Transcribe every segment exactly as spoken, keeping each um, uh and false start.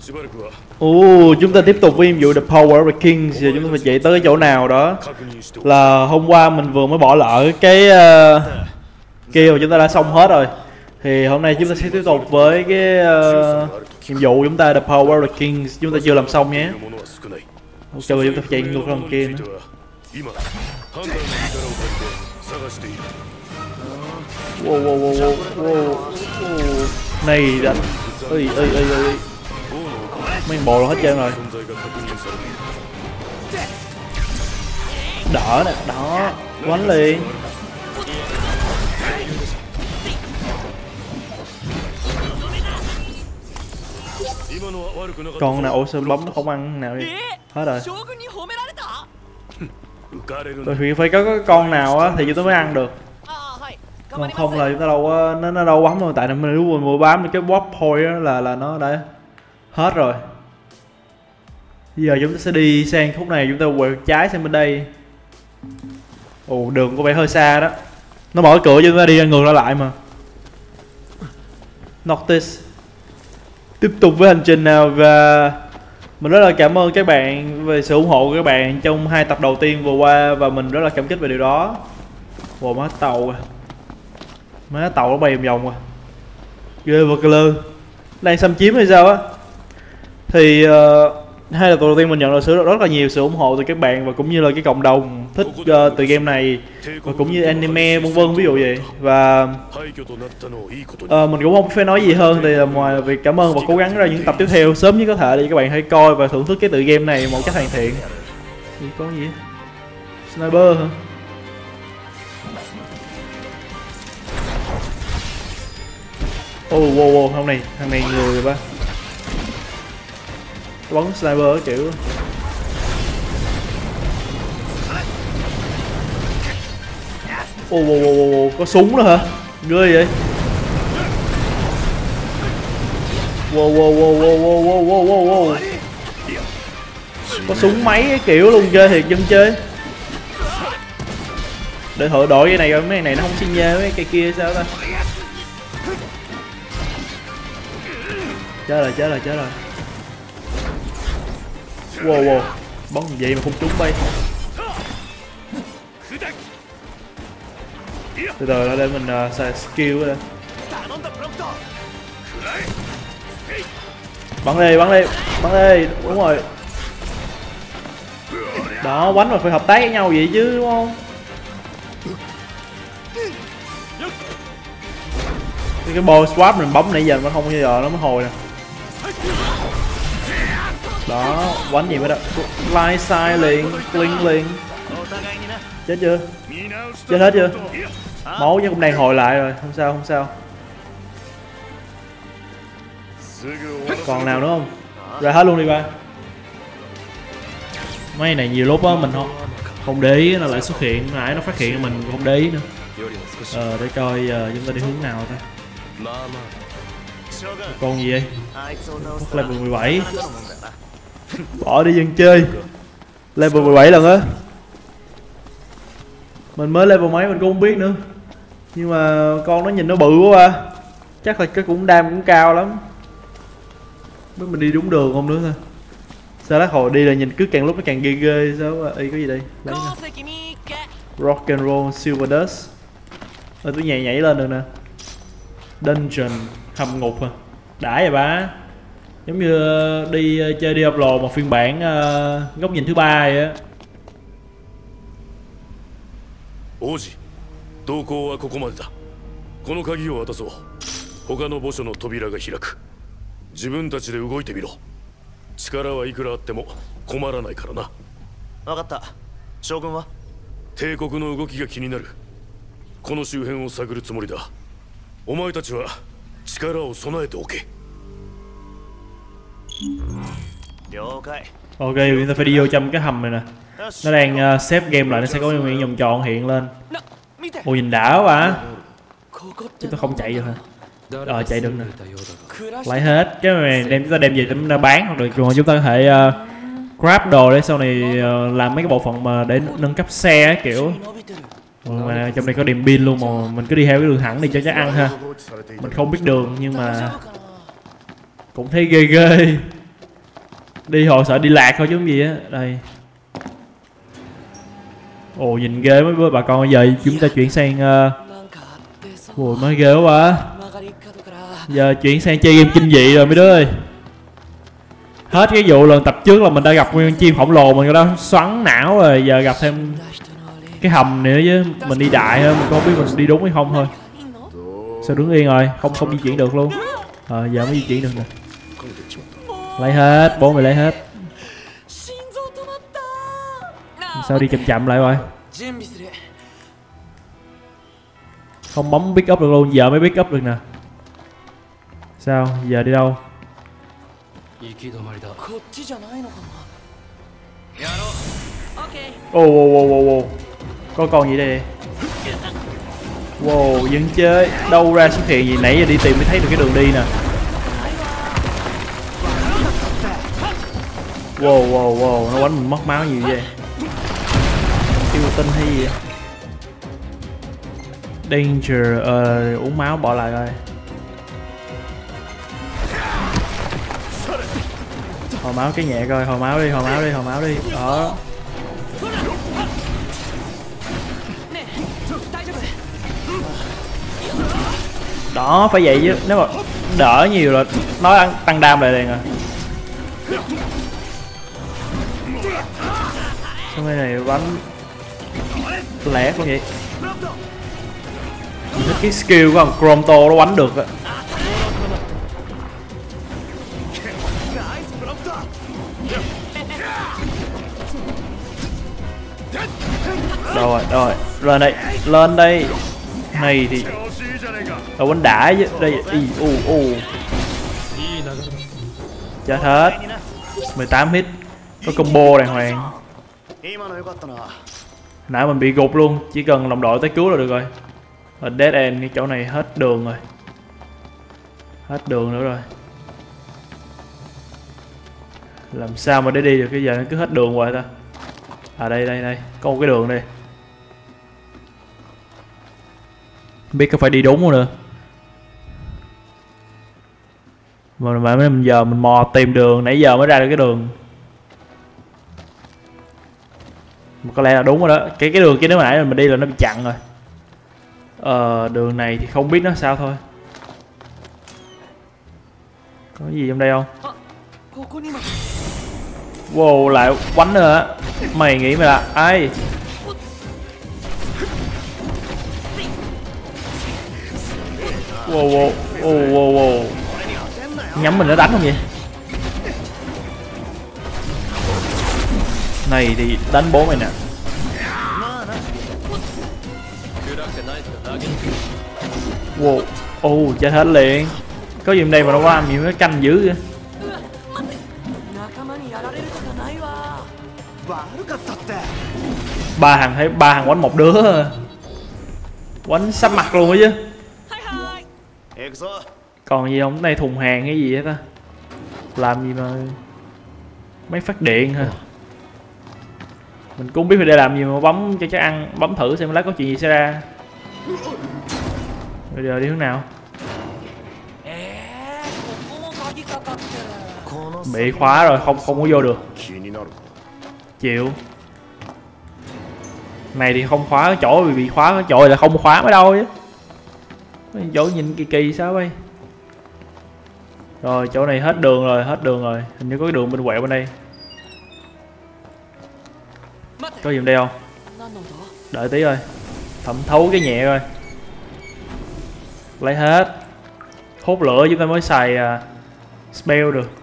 Ồ, chúng ta tiếp tục với nhiệm vụ The Power of the Kings. Giờ chúng ta phải chạy tới cái chỗ nào đó. Là hôm qua mình vừa mới bỏ lỡ cái uh, kia mà chúng ta đã xong hết rồi. Thì hôm nay chúng ta sẽ tiếp tục với cái uh, nhiệm vụ chúng ta The Power of the Kings. Chúng ta chưa làm xong nhé. Ok, chúng ta phải chạy ngược lần kia nữa. Wow, wow, wow, wow, wow, wow. Này đánh. Ơi, ơi, ơi, ơi. Mấy bộ luôn hết trơn rồi. Đỡ nè, đó. Quánh liền. Con nào ổ sơn bấm nó không ăn nào đi. Hết rồi. Bởi vì phải có cái con nào á thì chúng ta mới ăn được. Còn không là chúng ta đâu có, nó nó đâu bấm đâu, tại mình nếu vừa bám cái warp point á là là nó đã hết rồi. Bây giờ chúng ta sẽ đi sang khúc này, chúng ta quẹo trái sang bên đây. Ồ, đường có vẻ hơi xa đó. Nó mở cửa cho chúng ta đi ngược ra lại mà. Noctis. Tiếp tục với hành trình nào, và mình rất là cảm ơn các bạn về sự ủng hộ của các bạn trong hai tập đầu tiên vừa qua, và mình rất là cảm kích về điều đó. Wow, má tàu à. Má tàu nó bay vòng vòng à. Ghê vật lơ. Đang xâm chiếm hay sao á. Thì uh, hai tập đầu tiên mình nhận được sự rất là nhiều sự ủng hộ từ các bạn, và cũng như là cái cộng đồng thích uh, từ game này, và cũng như anime vân vân ví dụ vậy. Và uh, mình cũng không phải nói gì hơn thì ngoài việc cảm ơn và cố gắng ra những tập tiếp theo sớm nhất có thể để các bạn hãy coi và thưởng thức cái tự game này một cách hoàn thiện. Gì có gì? Sniper hả? Oh, wow, wow, hôm này thằng này người rồi ba. Bắn sniper kiểu. Ô oh, wow, wow, wow, có súng nữa hả? Ghê vậy. Wow, wow, wow, wow, wow, wow, wow, wow, wow. Có súng máy cái kiểu luôn, chơi thiệt dân chơi. Để thử đổi cái này coi, mấy này nó không xin nha mấy cây kia sao ta. Chết rồi, chết rồi, chết rồi. Wow, wow, bắn gì mà không trúng bay. Từ từ ra để mình uh, xài skill đây. Bắn đi, bắn đi, bắn đi, đúng rồi. Đó, quánh mà phải hợp tác với nhau vậy chứ đúng không? Cái ball swap mình bấm nãy giờ nó không bao giờ nó mới hồi nè. Đó, quánh gì mới đó. Line side liền, cling liền. Chết chưa? Chết hết chưa? Máu chứ cũng đang hồi lại rồi, không sao, không sao. Còn nào nữa không? Ra hết luôn đi ba. Mấy này nhiều lúc á mình không không để ý nó lại xuất hiện, nãy nó phát hiện mình không để ý nữa. Ờ, để coi giờ chúng ta đi hướng nào ta. Con gì vậy? Level mười bảy. Bỏ đi dân chơi. Level mười bảy lần á. Mình mới level mấy mình cũng không biết nữa. Nhưng mà con nó nhìn nó bự quá à. Chắc là cái cũng đam cũng cao lắm. Biết mình đi đúng đường không nữa thôi. Sao lát hồi đi là nhìn cứ càng lúc nó càng ghê ghê sao. Ê, có gì đây? Lấy nè. Rock and roll silver dust. Ê, tôi nhảy nhảy lên được nè. Dungeon hầm ngục à. Đã vậy ba. Giống như đi chơi Diablo một phiên bản uh, góc nhìn thứ ba vậy á. 王子、同行はここまでだ。この鍵を渡そう。他の墓所の扉が開く。自分たちで動いてみろ。力はいくらあっても困らないからな。分かった。将軍は？帝国の動きが気になる。この周辺を探るつもりだ。お前たちは力を備えておけ。了解。 Ok, chúng ta phải đi vô trong cái hầm này nè. Nó đang uh, save game lại, nó sẽ có những vòng tròn hiện lên. Ồ, nhìn đã quá. Chúng ta không chạy được hả? Ờ, chạy được nè. Lấy hết cái này đem chúng ta đem về chúng ta bán hoặc được, rồi chúng ta có thể uh, grab đồ để sau này uh, làm mấy cái bộ phận mà để nâng cấp xe kiểu. Mà trong đây có đèn pin luôn, mà mình cứ đi theo cái đường thẳng đi cho chắc ăn ha. Mình không biết đường nhưng mà cũng thấy ghê ghê. Đi họ sợ đi lạc thôi chứ không gì á. Đây. Ồ nhìn ghê mấy bà con. Giờ chúng ta chuyển sang uh... ôi mới ghê quá. Giờ chuyển sang chơi game kinh dị rồi mấy đứa ơi. Hết cái vụ lần tập trước là mình đã gặp nguyên chim khổng lồ mình đã xoắn não rồi. Giờ gặp thêm cái hầm nữa chứ. Mình đi đại hơn, mình không biết mình đi đúng hay không thôi. Sao đứng yên rồi, không không di chuyển được luôn. Ờ giờ mới di chuyển được nè. Lấy hết, bố mày lấy hết. Sao đi chậm chậm lại rồi. Không bấm pick up được luôn, giờ mới pick up được nè. Sao, giờ đi đâu? Ô ô ô ô ô. Có con gì đây? Wow, dân chơi. Đâu ra xuất hiện gì, nãy giờ đi tìm mới thấy được cái đường đi nè. Wow wow wow, nó quánh mình mất máu nhiều vậy. Yêu tinh hay gì vậy? Danger, ờ, uh, uống máu bỏ lại rồi. Hồi máu cái nhẹ coi, hồi máu đi, hồi máu đi, hồi máu đi. Đó. Đó, phải vậy chứ, nếu mà đỡ nhiều là nó tăng, tăng đam lại liền à. Xong cái này bắn lẻ cũng vậy. Mình thích cái skill của thằng Chromto nó bắn được á. Đâu rồi, đâu rồi, lên đây, lên đây. Này thì đâu bánh đã chứ, đây, y, u, u. Chết hết. mười tám hit, có combo đàng hoàng. Nãy mình bị gục luôn, chỉ cần đồng đội tới cứu là được rồi. Ở dead end, cái chỗ này hết đường rồi. Hết đường nữa rồi. Làm sao mà để đi được, cái giờ nó cứ hết đường hoài ta. À đây, đây, đây, có một cái đường đây. Không biết có phải đi đúng không nữa. Mà, mà mình giờ mình mò tìm đường, nãy giờ mới ra được cái đường. Mà có lẽ là đúng rồi đó. Cái cái đường kia nếu mà nãy mình đi là nó bị chặn rồi. Ờ đường này thì không biết nó sao thôi. Có gì trong đây không? Wow, lại quánh nữa hả? Mày nghĩ mày là ai? Wow wow wow wow wow. Nhắm mình nó đánh không vậy? Này thì đánh bố mày nè. Wow, oh, chết hết liền. Có gì trong đây mà nó có làm gì nó canh dữ vậy? Ba thằng thấy ba thằng quánh một đứa. Quánh sắp mặt luôn á chứ. Còn gì không? Cái này thùng hàng hay gì hết ta? Làm gì mà mấy phát điện hả? Mình cũng biết phải để làm gì mà bấm cho chắc ăn, bấm thử xem lát có chuyện gì xảy ra. Bây giờ đi hướng nào? Bị khóa rồi, không không có vô được. Chịu. Này thì không khóa, cái chỗ bị bị khóa, cái chỗ là không khóa mới đâu chứ. Mấy chỗ nhìn kỳ kỳ sao vậy? Rồi chỗ này hết đường rồi, hết đường rồi. Hình như có cái đường bên quẹo bên đây. Có gì đây không? Đợi tí rồi. Thẩm thấu cái nhẹ rồi. Lấy hết. Hút lửa chúng ta mới xài uh, spell được.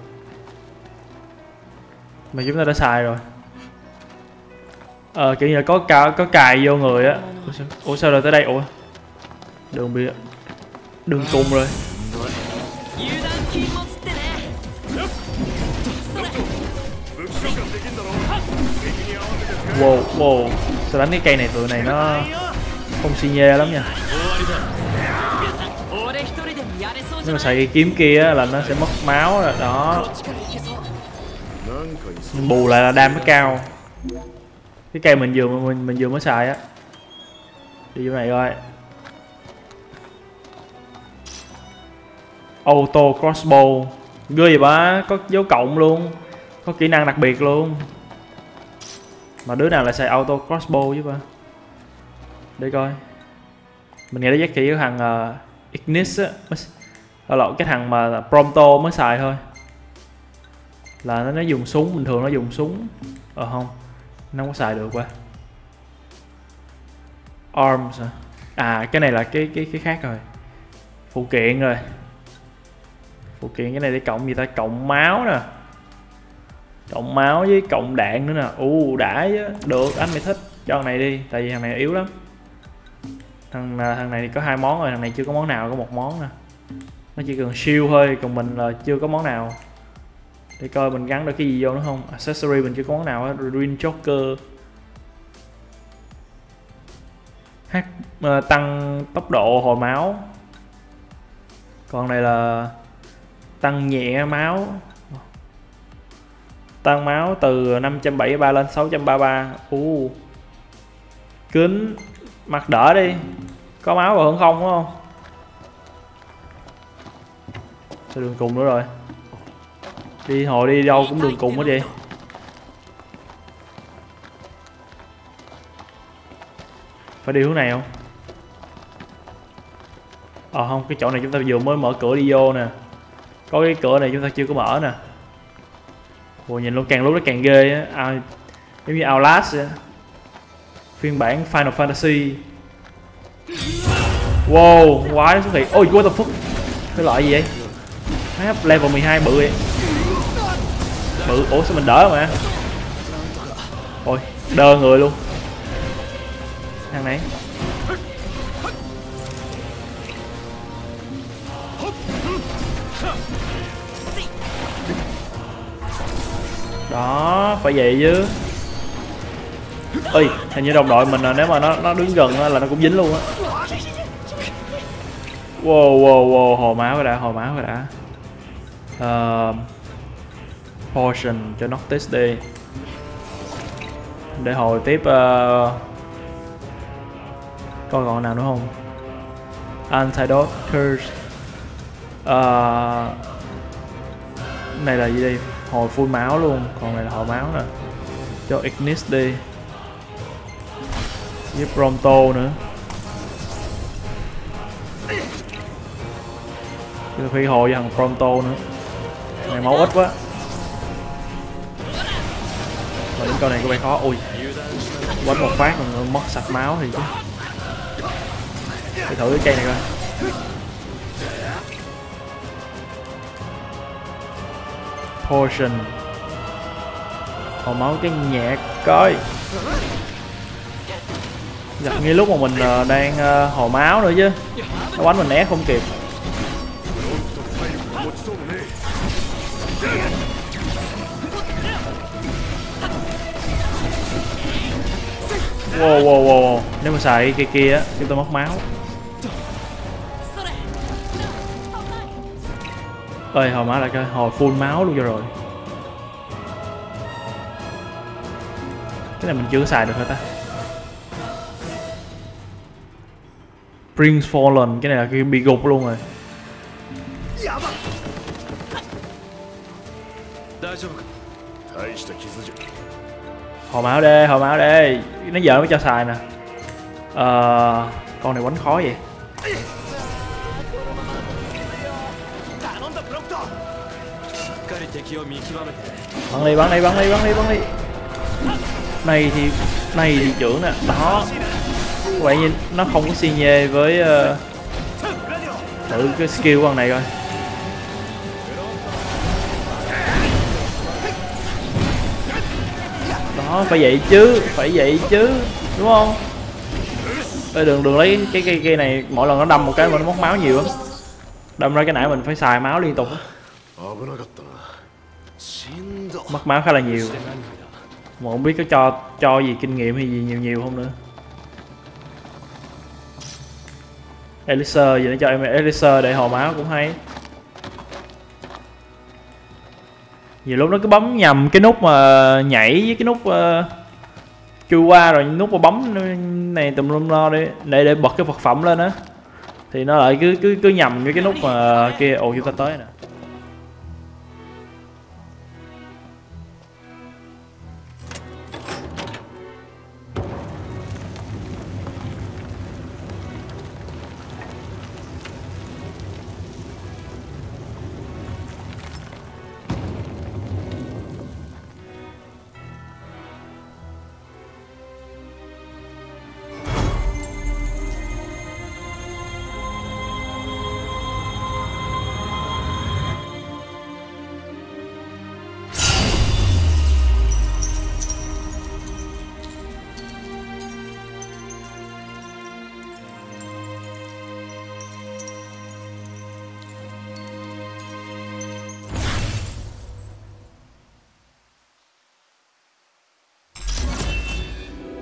Mà chúng ta đã xài rồi. Ờ kiểu như là có ca, có cài vô người á. Ủa sao, ủa sao rồi tới đây? Ủa đường bị đường cùng rồi. Wow wow, sao đánh cái cây này tụi này nó không xi nhê lắm nha. Nếu mà xài cái kiếm kia là nó sẽ mất máu rồi đó. Nhưng bù lại là đam nó cao. Cái cây mình vừa mình, mình vừa mới xài á. Đi vô này coi. Auto crossbow. Ghê vậy ba, có dấu cộng luôn. Có kỹ năng đặc biệt luôn. Mà đứa nào lại xài auto crossbow chứ ba. Để coi. Mình nghĩ là chắc chỉ cái thằng uh, Ignis á, ở lộn cái thằng mà Prompto mới xài thôi. Là nó, nó dùng súng, bình thường nó dùng súng. Ờ không, nó không có xài được qua. Arms à? À cái này là cái cái cái khác rồi. Phụ kiện rồi. Phụ kiện cái này để cộng gì ta? Cộng máu nè. Cộng máu với cộng đạn nữa nè. U đã chứ. Được, anh mày thích. Cho thằng này đi, tại vì thằng này yếu lắm. Thằng thằng này thì có hai món rồi, thằng này chưa có món nào, có một món nè. Nó chỉ cần shield thôi, còn mình là chưa có món nào. Để coi mình gắn được cái gì vô nữa không. Accessory mình chưa có món nào á. Green Joker. H uh, tăng tốc độ hồi máu. Còn này là tăng nhẹ máu. Tăng máu từ năm trăm bảy mươi ba lên sáu trăm ba mươi ba. uh. Kính mặt đỡ đi. Có máu vào hơn không đúng không? Sao đường cùng nữa rồi. Đi hồi đi đâu cũng đường cùng hết vậy. Phải đi hướng này không? Ờ không, cái chỗ này chúng ta vừa mới mở cửa đi vô nè. Có cái cửa này chúng ta chưa có mở nè. Ủa nhìn lúc càng lúc nó càng ghê á. À, giống như Outlast vậy. Phiên bản Final Fantasy. Wow, quái xuất hiện. Ôi what the fuck. Cái loại gì vậy? Map level mười hai bự vậy. Bự, ủa sao mình đỡ mà. Ôi, đơ người luôn. Thằng này. Đó, phải vậy chứ. Ơi, hình như đồng đội mình là nếu mà nó nó đứng gần là nó cũng dính luôn á. Wow wow wow, hồi máu rồi đã, hồi máu rồi đã. Uh, Potion cho Noctis đi. Để hồi tiếp uh, coi còn nào nữa không? Antidote Curse. Uh, này là gì đây? Hồi full máu luôn, còn này là hồi máu nè. Cho Ignis đi. Với Prompto nữa. Chứ phi hồi với thằng Prompto nữa. Này máu ít quá. Mà đến con này có vẻ khó. Ui, quánh một phát mình mất sạch máu thì chứ. Để thử cái cây này coi. Potion. Hồi máu cái nhẹ coi. Giật ngay lúc mà mình đang hồi máu nữa chứ. Nó quánh mình né không kịp. Wow wow wow, nếu mà xài cái kia á chúng ta mất máu. Ơi hồi máu lại coi, hồi full máu luôn cho rồi. Cái này mình chưa xài được hả ta? Prince Fallen, cái này là cái bị gục luôn rồi. Hồi máu đê, hồi máu đê. Nó giờ mới cho xài nè. Ờ, con này quánh khó vậy. Bắn đi, bắn đi, bắn đi, bắn đi, bắn đi. Này thì này thì trưởng nè, đó. Vậy nhìn nó không có xi nhê với uh, thử cái skill của con này coi. Đó, phải vậy chứ, phải vậy chứ, đúng không? Ê, đừng đừng lấy cái cây cây này mỗi lần nó đâm một cái mà nó mất máu nhiều lắm. Đâm ra cái nãy mình phải xài máu liên tục á. Mất máu khá là nhiều. Mà không biết có cho cho gì kinh nghiệm hay gì nhiều nhiều không nữa. Elixir gì nó cho em Elixir để hồi máu cũng hay. Nhiều lúc nó cứ bấm nhầm cái nút mà nhảy với cái nút uh, chui qua rồi nút mà bấm này tùm lum lo để để để bật cái vật phẩm lên á thì nó lại cứ cứ cứ nhầm với cái nút mà kia. Ồ chúng ta tới nè.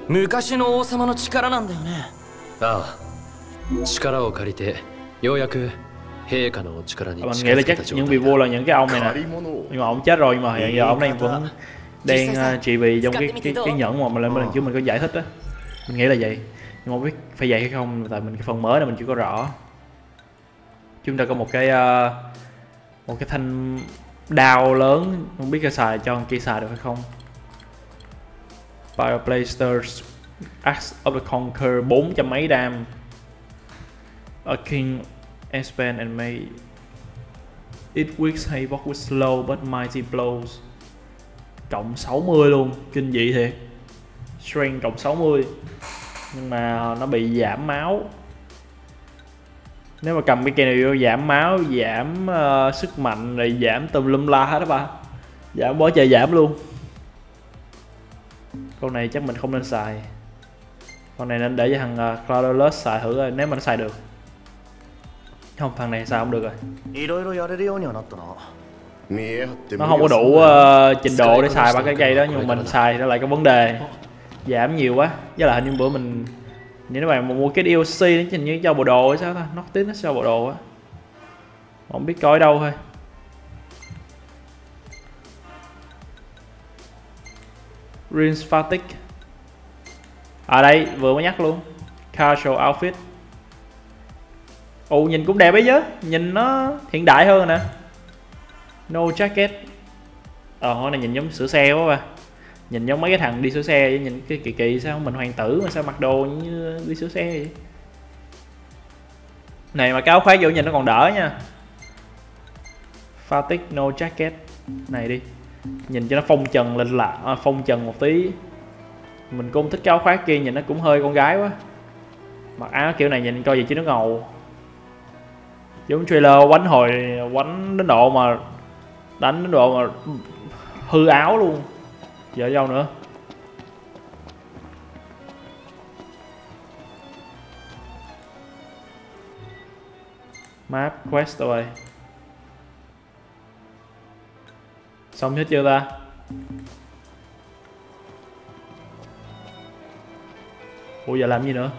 昔の王様の力なんだよね。 ああ、力を借りてようやく陛下の力に Mình 近 nghĩ là づけ chắc た状 những 態 vị だ。 vua là những cái ông này nè, 借り物を nhưng mà ông chết rồi, nhưng mà hiện giờ ông này vẫn đang uh, trị vì trong cái cái, cái nhẫn mà mình lên lần trước mình có giải thích á. Mình nghĩ là vậy, nhưng mà không biết phải vậy hay không, tại mình cái phần mới này mình chưa có rõ. Chúng ta có một cái uh, một cái thanh đao lớn, không biết cái xài cho kia xài được hay không. Fireblaster's Axe of the Conqueror, bốn trăm mấy đam. A king expand and may it weaks havoc with slow but mighty blows. Cộng sáu mươi luôn, kinh dị thiệt. Strength cộng sáu mươi, nhưng mà nó bị giảm máu. Nếu mà cầm cái cây này vô giảm máu, giảm uh, sức mạnh, rồi giảm tùm lum la hết đó ba. Giảm bó trời giảm luôn. Con này chắc mình không nên xài. Con này nên để cho thằng uh, Cloudless xài thử rồi, nếu mà nó xài được. Không, thằng này sao không được rồi. Nó không có đủ uh, trình độ để xài ba cái cây đó, nhưng mà mình xài nó lại có vấn đề. Giảm nhiều quá. Với lại hình như bữa mình nếu các bạn mà mua cái đê lờ xê nó hình như cho bộ đồ hay sao ta, nó tiếng nó cho bộ đồ á, không biết coi đâu thôi. Rinse Fatigue ở đây vừa mới nhắc luôn. Casual outfit. Ồ, nhìn cũng đẹp ấy chứ, nhìn nó hiện đại hơn rồi nè. No jacket. Ờ, hôm này nhìn giống sửa xe quá ba. Nhìn giống mấy cái thằng đi sửa xe vậy, nhìn cái kỳ kỳ sao mình hoàng tử mà sao mặc đồ như đi sửa xe vậy. Này mà cái áo khoác vô nhìn nó còn đỡ nha. Fatigue no jacket này đi, nhìn cho nó phong trần lên lạ, à, phong trần một tí. Mình cũng thích cái áo khoác kia, nhìn nó cũng hơi con gái quá. Mặc áo kiểu này nhìn coi gì chứ nó ngầu. Giống trailer quánh hồi quánh đến độ mà đánh đến độ mà hư áo luôn. Giờ đâu nữa. Map quest rồi. Xong hết chưa ta? Ủa giờ làm gì nữa?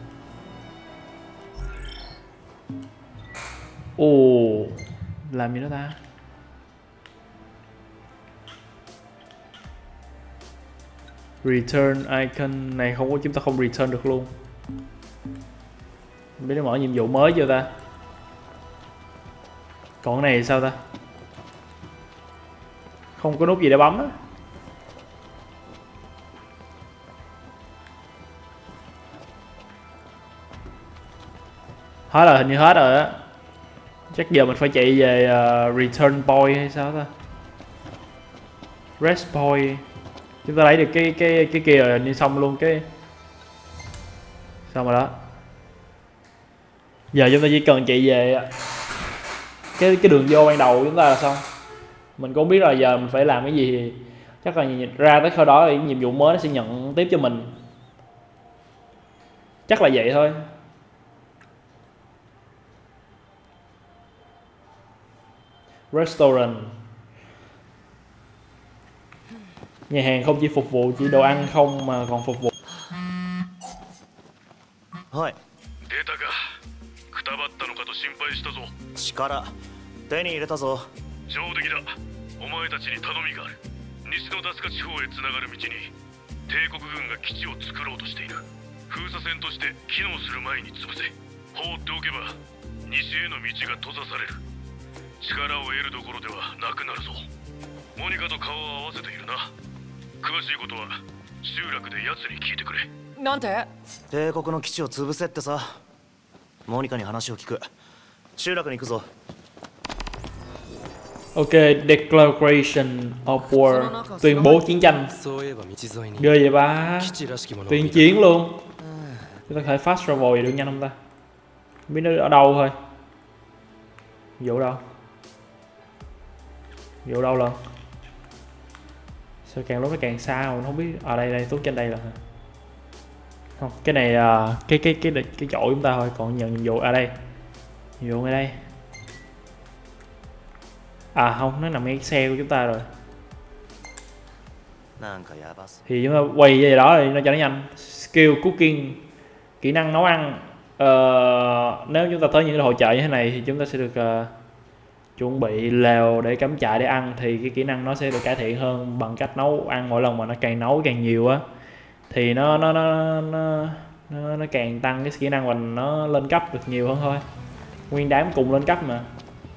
Ồ, làm gì nữa ta? Return icon này không có, chúng ta không return được luôn. Không biết nó mở nhiệm vụ mới chưa ta? Còn cái này sao ta? Không có nút gì để bấm á. Hết rồi, hình như hết rồi á. Chắc giờ mình phải chạy về uh, return point hay sao ta? Rest point. Chúng ta lấy được cái cái cái kia rồi, đi xong luôn cái. Xong rồi đó. Giờ chúng ta chỉ cần chạy về cái cái đường vô ban đầu chúng ta là xong. Mình cũng không biết là giờ mình phải làm cái gì, thì chắc là ra tới khâu đó thì nhiệm vụ mới nó sẽ nhận tiếp cho mình. Chắc là vậy thôi. Restaurant. Nhà hàng không chỉ phục vụ chỉ đồ ăn không mà còn phục vụ. はい。出たか。くたばったのかと心配したぞ。力手に入れたぞ。上出来だ。お前たちに頼みがある。西のダスカ地方へつながる道に帝国軍が基地を作ろうとしている。封鎖線として機能する前に潰せ。放っておけば西への道が閉ざされる。力を得るどころではなくなるぞ。モニカと顔を合わせているな。詳しいことは集落で奴に聞いてくれ。 なんて？ 帝国の基地を潰せってさ。モニカに話を聞く。集落に行くぞ。 Ok, Declaration of War, tuyên bố chiến tranh. Ghê vậy ba. Tuyên chiến luôn. Chúng ta có thể fast travel được nhanh không ta? Không biết nó ở đâu thôi. Vụ đâu? Vụ đâu lần? Sao càng lúc nó càng xa mà không biết. Ở à, đây đây, tốt trên đây là không, cái này là cái cái cái cái, cái chỗ chúng ta thôi, còn nhận nhiệm vụ ở à, đây. Nhiệm vụ ở đây. À không, nó nằm ngay xe của chúng ta rồi. なんかやばそう。 thì chúng ta quay về đó thì nó cho nó nhanh. Skill cooking, kỹ năng nấu ăn. Ờ, nếu chúng ta tới những cái hội chợ như thế này thì chúng ta sẽ được uh, chuẩn bị lều để cắm trại để ăn, thì cái kỹ năng nó sẽ được cải thiện hơn bằng cách nấu ăn. Mỗi lần mà nó càng nấu càng nhiều á thì nó nó nó nó nó, nó càng tăng cái kỹ năng và nó lên cấp được nhiều hơn thôi. Nguyên đám cùng lên cấp mà,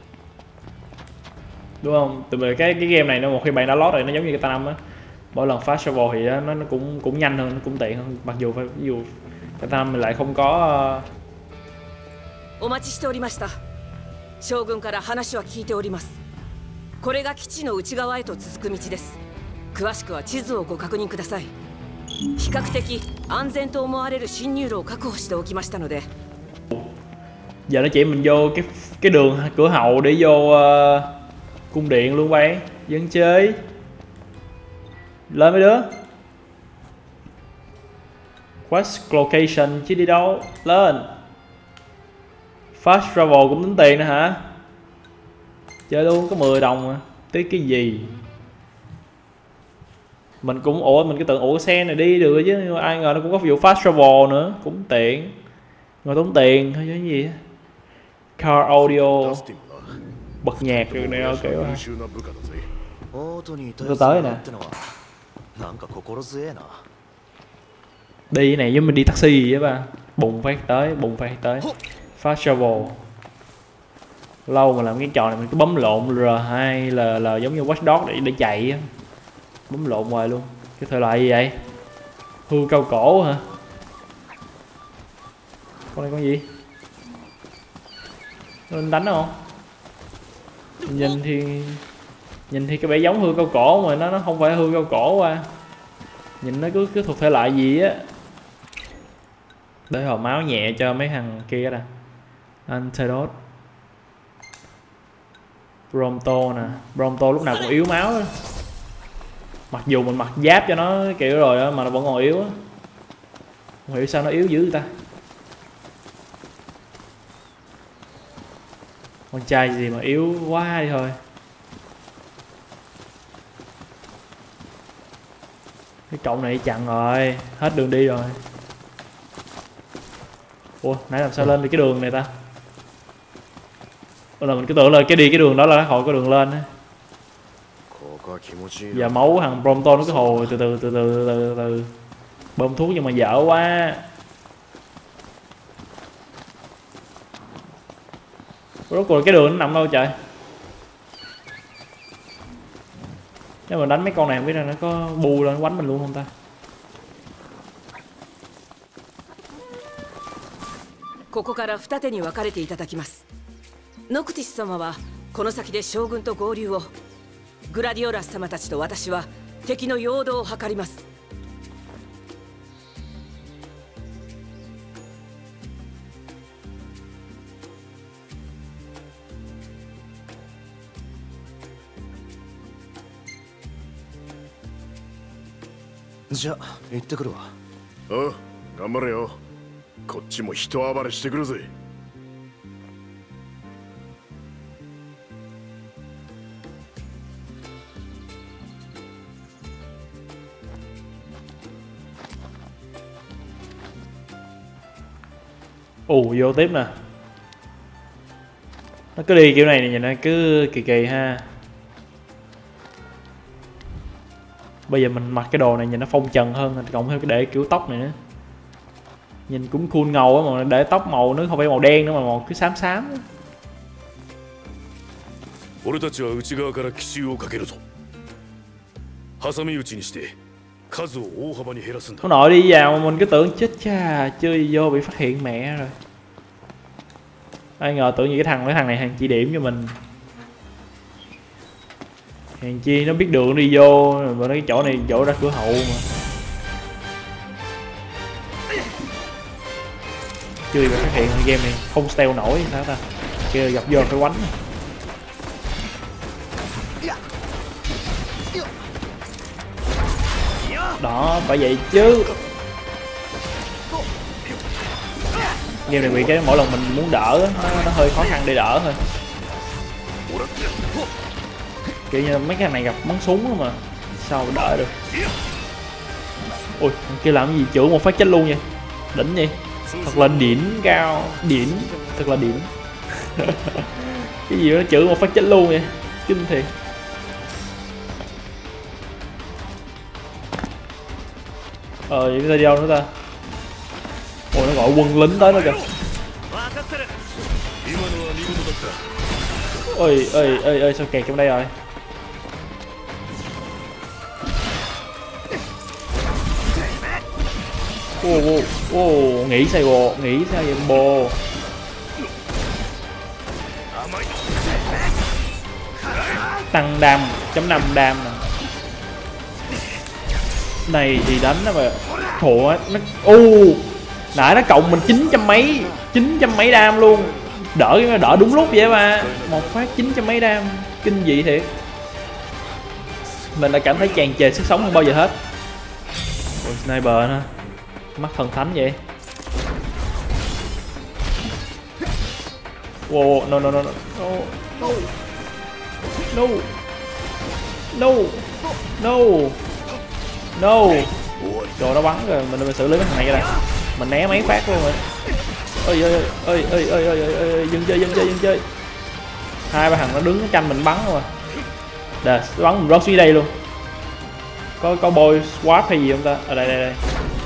đúng không? Từ vì cái cái game này nó một khi bạn đã lót rồi nó giống như cái ta năm á, mỗi lần fast travel thì nó nó cũng cũng nhanh hơn, nó cũng tiện hơn, mặc dù phải ví dụ cái ta năm mình lại không có. お待ちしておりました。将軍から話は聞いております。これが基地の内側へと続く道です。詳しくは地図をご確認ください。比較的安全と思われる侵入路を確保しておきましたので。 Giờ nó chỉ mình vô cái cái đường cửa hậu để vô uh, cung điện luôn vậy. Dân chơi lên mấy đứa. Quest location chứ đi đâu. Lên. Fast travel cũng tính tiền nữa hả? Chơi luôn có mười đồng mà. Tí cái gì? Mình cũng ủa mình cứ tưởng ủa xe này đi được chứ, nhưng mà ai ngờ nó cũng có vụ fast travel nữa, cũng tiện. Ngồi tốn tiền thôi chứ cái gì. Car audio, bật nhạc rồi này ok quá. Tôi tới nè. Đi này giống mình đi taxi vậy ba. Bùng phát tới, bùng phát tới. Fast travel. Lâu mà làm cái trò này mình cứ bấm lộn R hai là là giống như Watch Dogs để để chạy á. Bấm lộn hoài luôn. Cái thể loại gì vậy? Hươu cao cổ hả? Con này con gì? Nên đánh không? Nhìn thì nhìn thì cái vẻ giống hươu cao cổ mà nó nó không phải hươu cao cổ qua. Nhìn nó cứ cứ thuộc thể loại gì á. Để hồi máu nhẹ cho mấy thằng kia nè. Antidote. Prompto nè, Prompto lúc nào cũng yếu máu đó. Mặc dù mình mặc giáp cho nó kiểu rồi đó mà nó vẫn còn yếu á. Không hiểu sao nó yếu dữ người ta. Con trai gì mà yếu quá đi thôi. Cái cậu này chặn rồi, hết đường đi rồi. Ủa, nãy làm sao lên được cái đường này ta? Ủa là mình cứ tưởng là cái đi cái đường đó là họ có đường lên á. Giờ máu thằng Prompto nó cứ hồi từ từ từ từ từ từ, từ. Bơm thuốc nhưng mà dở quá. Rốt cuộc cái đường nó nằm đâu trời? Nếu mà đánh mấy con này không biết là nó có bù lên quánh mình luôn không ta? ここから二手に分かれていただきます。ノクティス様はこの先で将軍と合流を、グラディオラス様たちと私は敵の陽動を図ります。 じゃあ行ってくるわ。 ああ、頑張れよ。こっちも人暴れしてくるぜ。 Ồ, vô tiếp nè. Nó cứ đi kiểu này này nhìn nó cứ kỳ kỳ ha. Bây giờ mình mặc cái đồ này nhìn nó phong trần hơn, cộng thêm cái để kiểu tóc này nữa. Nhìn cũng cool ngầu á, mà để tóc màu nó không phải màu đen nữa mà màu cứ xám xám. 俺たちは内側から奇襲をかけるぞ。挟み撃ちにして数を大幅に減らすんだ。 Nó nội đi vào mà mình cứ tưởng chết cha, chơi vô bị phát hiện mẹ rồi. Ai ngờ tưởng như cái thằng cái thằng này hàng chỉ điểm cho mình. Hàng chi nó biết đường đi vô, mà cái chỗ này chỗ ra cửa hậu mà. Chưa bị phát hiện game này không stealth nổi sao ta. Kia gặp vô phải quánh. Đó, phải vậy chứ. Game này bị cái mỗi lần mình muốn đỡ nó, nó hơi khó khăn để đỡ thôi. Kiểu như mấy cái này gặp bắn súng mà sao mà đỡ được. Ui, thằng kia làm cái gì chữa một phát chết luôn vậy, đỉnh vậy, thật là đỉnh cao, đỉnh, thật là đỉnh. Cái gì nó chữa một phát chết luôn vậy, kinh thiệt. Ờ vậy đi đâu nữa ta? Ôi nó gọi quân lính tới nữa kìa. Ôi ơi ơi ơi sao kẹt trong đây rồi. Ô ô ô nghĩ sao bộ, nghĩ sao vậy bồ. Tăng đam chấm năm đam nè. Này thì đánh nó mà thua nó u nãy nó cộng mình chín trăm mấy chín trăm mấy đam luôn, đỡ cái đỡ đúng lúc vậy mà một phát chín trăm mấy đam kinh dị thiệt. Mình đã cảm thấy tràn trề sức sống hơn bao giờ hết. Ôi, sniper nữa, mắt thần thánh vậy. Wow, no no no no no no no no no. Rồi nó bắn rồi, mình phải xử lý mấy thằng này ra đây. Mình né mấy phát luôn rồi. Ơi ơi ơi ơi ơi ơi ơi ơi dừng chơi dừng chơi dừng chơi. Hai ba thằng nó đứng canh mình bắn rồi. Đè, bắn mình rót xuống đây luôn. Có có boy swap hay gì không ta? Ở đây đây đây.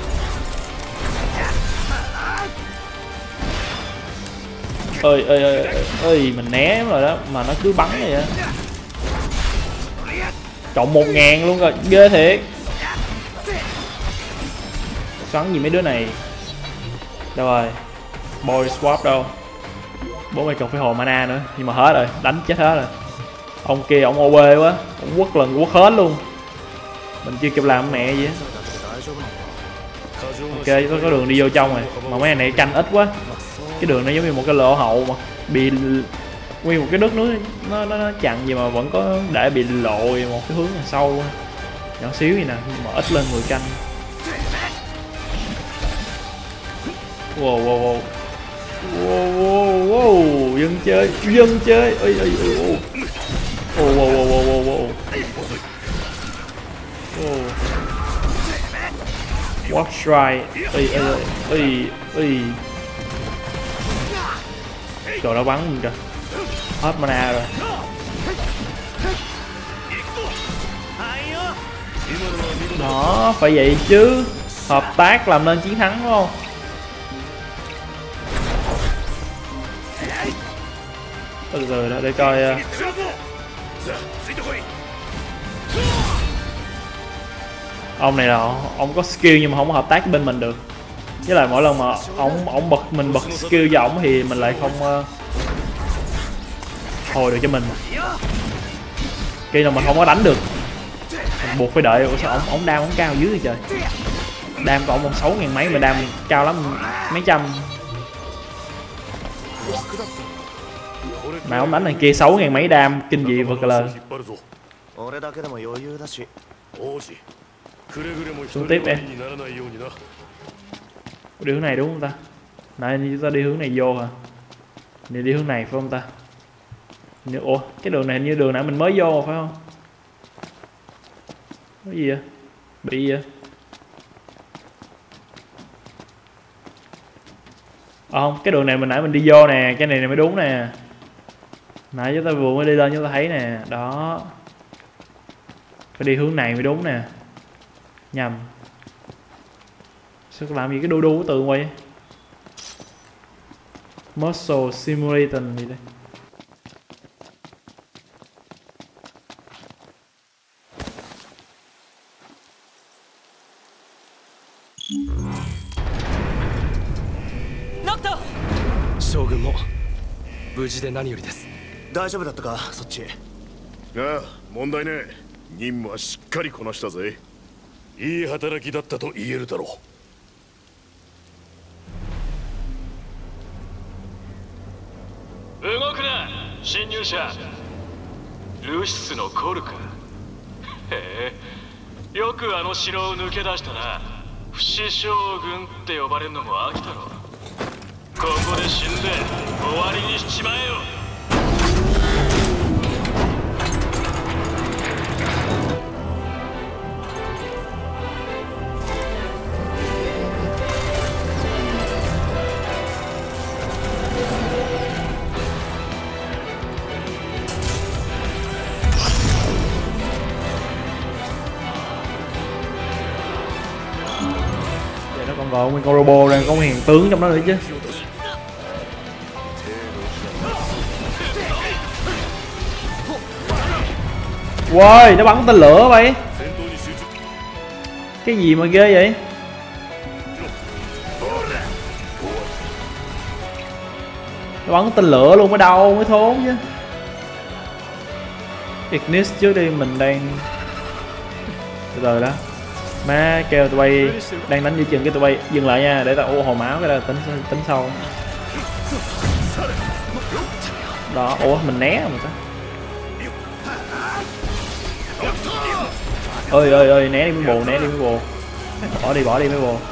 Ơi ơi ơi ơi mình né rồi đó mà nó cứ bắn vậy á. Cộng một ngàn luôn rồi, ghê thiệt. Xoắn gì mấy đứa này. Đâu rồi? Boy swap đâu? Bố mày còn phải hồi mana nữa, nhưng mà hết rồi, đánh chết hết rồi. Ông kia ông ô bê quá, ông quất lần quất hết luôn. Mình chưa kịp làm mẹ gì á. Ok, có, có đường đi vô trong rồi, mà mấy anh này canh ít quá. Cái đường này giống như một cái lỗ hậu mà bị nguyên một cái đất núi nó nó, nó chặn gì mà vẫn có để bị lộ một cái hướng là sâu quá. Nhỏ xíu gì nè, nhưng mà ít lên người canh. Wow wow wow. Wow wow wow, dân chơi, dân chơi. Ơi ơi ơi. Wow wow wow wow wow. Wow. Walk strike. Ơi ơi ơi ơi. Trời nó bắn mình kìa. Hết mana rồi. Đó, phải vậy chứ. Hợp tác làm nên chiến thắng đúng không? Từ từ đó để coi. Ông này là ông có skill nhưng mà không có hợp tác bên mình được. Với lại mỗi lần mà ông ông bật mình bật skill cho ổng thì mình lại không uh, hồi được cho mình. Khi nào mình không có đánh được mình buộc phải đợi. Ủa sao ổng ổng đam ổng cao dưới vậy trời. Đam của ổng còn sáu ngàn mấy mà đam cao lắm mấy trăm. Mà ổng đánh thằng kia sáu ngàn mấy đam kinh dị vật lờ. Xuống tiếp em. Đi hướng này đúng không ta? Nãy chúng ta đi hướng này vô hả? Đi đi hướng này phải không ta? Ủa cái đường này như đường nãy mình mới vô phải không? Cái gì vậy? Bị gì vậy? Ờ không, cái đường này mình nãy mình đi vô nè, cái này này mới đúng nè. Nãy chúng ta vừa mới đi lên chúng ta thấy nè, đó. Phải đi hướng này mới đúng nè. Nhầm. Sao làm gì cái đu đu của tường vậy? Muscle Simulator gì đây? 将軍も無事で何よりです。 大丈夫だったか、そっち。 ああ、問題ねえ。任務はしっかりこなしたぜ。いい働きだったと言えるだろう。動くな、侵入者。ルシスのコルか。へえ、よくあの城を抜け出したな。不死将軍って呼ばれるのも飽きたろ。ここで死んで終わりにしちまえよ。 còn nguyên con robot đang có hiền tướng trong đó nữa chứ. Wow, nó bắn tên lửa vậy. Cái gì mà ghê vậy? Nó bắn tên lửa luôn, mới đau mới thốn chứ. Ignis trước đi, mình đang từ từ đó. Má kêu tụi bay đang đánh dưới chừng cái tụi bay dừng lại nha, để tao ô hồi máu cái đó tính tính sau. Đó, ủa mình né mà sao? Ơi ơi ơi, né đi mấy bồ, né đi mấy bồ. Bỏ đi, bỏ đi mấy bồ.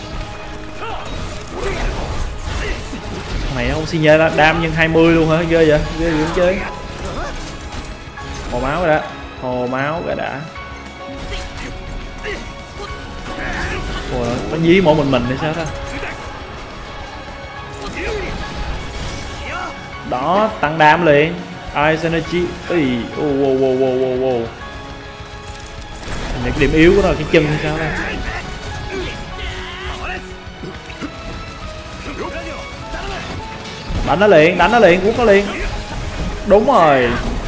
Mày nó không xin ra đam nhân hai mươi luôn hả? Ghê vậy, ghê gì cũng chơi. Hồ máu rồi đó, hồ máu cái đã. Ủa, nó dí mỗi mình mình hay sao đó. Đó, tăng đam liền. Ice Energy. Ý, wow wow wow wow wow. Cái điểm yếu của nó là cái chân hay sao đây. Đánh nó liền, đánh nó liền, quất nó liền. Đúng rồi.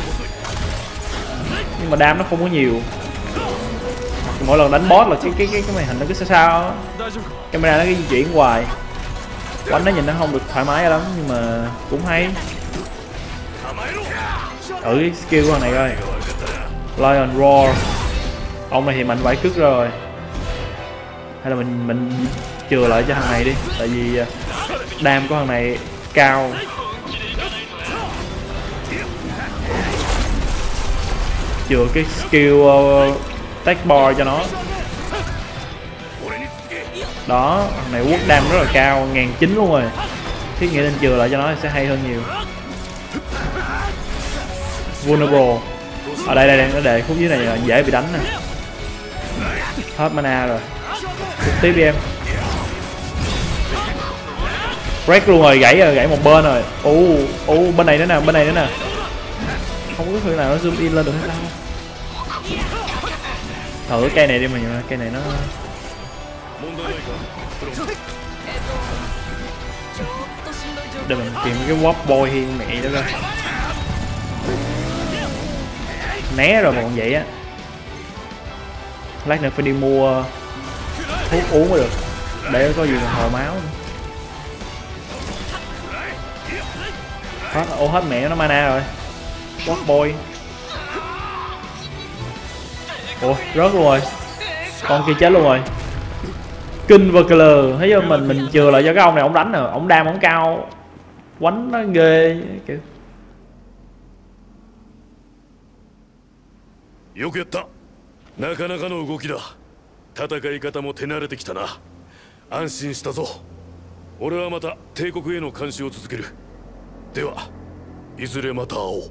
Nhưng mà đam nó không có nhiều. Mỗi lần đánh boss là cái cái cái cái màn hình nó cứ sao sao. Camera nó cứ di chuyển hoài. Quánh nó nhìn nó không được thoải mái lắm nhưng mà cũng hay. Thử cái skill của thằng này coi. Lion Roar. Ông này thì mạnh vãi cứt rồi. Hay là mình mình chừa lại cho thằng này đi, tại vì đam của thằng này cao. Chừa cái skill uh, tech bar cho nó. Đó, thằng này quất đam rất là cao, một nghìn chín trăm luôn rồi. Thiết nghĩa nên chừa lại cho nó sẽ hay hơn nhiều. Vulnerable. Ở đây đây đây, nó đề khúc dưới này là dễ bị đánh nè. Hết mana rồi. Tiếp đi em. Break luôn rồi, gãy rồi, gãy một bên rồi. Ồ, ồ, bên này nữa nè, bên này nữa nè. Không có thứ nào nó zoom in lên được hết đâu. Thử cây này đi mà, cây này nó để mình tìm cái warp boy hiên mẹ đó coi. Né rồi mà còn vậy á. Lát nữa phải đi mua thuốc uống mới được, để có gì mà hồi máu. Hết, ô hết mẹ nó mana rồi. Warp boy. Ủa rớt luôn rồi, con kia chết luôn rồi. Kinh và cờ thấy chưa, mình mình chừa lại cho cái ông này, ông đánh rồi, ông đam ông cao, quánh nó ghê kiểu. よくやった。なかなかの動きだ。戦い方も手慣れてきたな。安心したぞ。俺はまた帝国への監視を続ける。ではいずれまた会おう。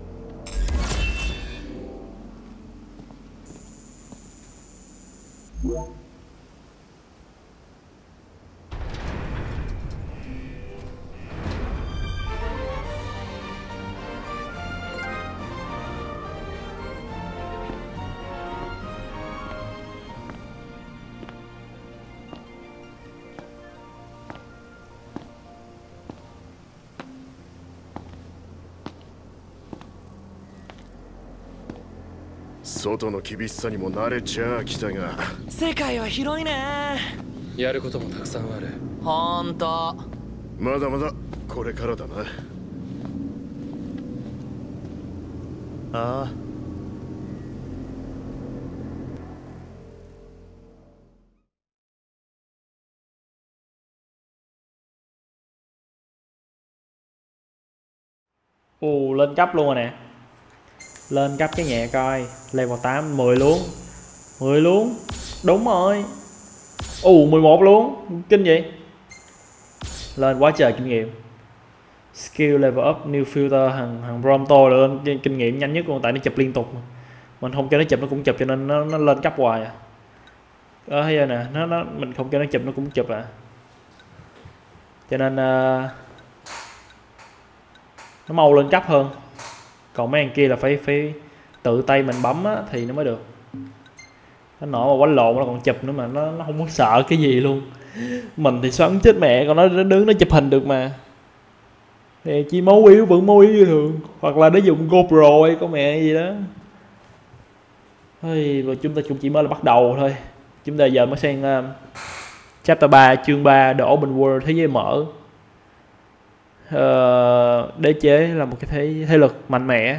外の厳しさにも慣れちゃきたが、 世界は広いね。 やることもたくさんある。 ほんと。 まだまだこれからだな。 ああ。 Ồ, lên cấp luôn rồi nè. Lên cấp cái nhẹ coi. Level tám, mười luôn. mười luôn. Đúng rồi. Ồ, mười một luôn. Kinh vậy. Lên quá trời kinh nghiệm. Skill level up, new filter, thằng thằng Prompto lên kinh nghiệm nhanh nhất luôn, tại nó chụp liên tục mà. Mình không cho nó chụp nó cũng chụp, cho nên nó, nó lên cấp hoài à. Đó thấy chưa nè, nó nó mình không cho nó chụp nó cũng chụp à. Cho nên uh, nó mau lên cấp hơn. Còn mấy thằng kia là phải phải tự tay mình bấm á, thì nó mới được. Nó nổi mà quánh lộn nó còn chụp nữa mà nó nó không có sợ cái gì luôn. Mình thì xoắn chết mẹ, còn nó nó đứng nó chụp hình được mà. Thì chỉ máu yếu vẫn máu yếu như thường, hoặc là nó dùng GoPro hay có mẹ gì đó. Thôi và chúng ta cũng chỉ mới là bắt đầu thôi. Chúng ta giờ mới sang uh, chapter ba, chương ba, The Open World, thế giới mở. Uh, đế chế là một cái thế, thế lực mạnh mẽ.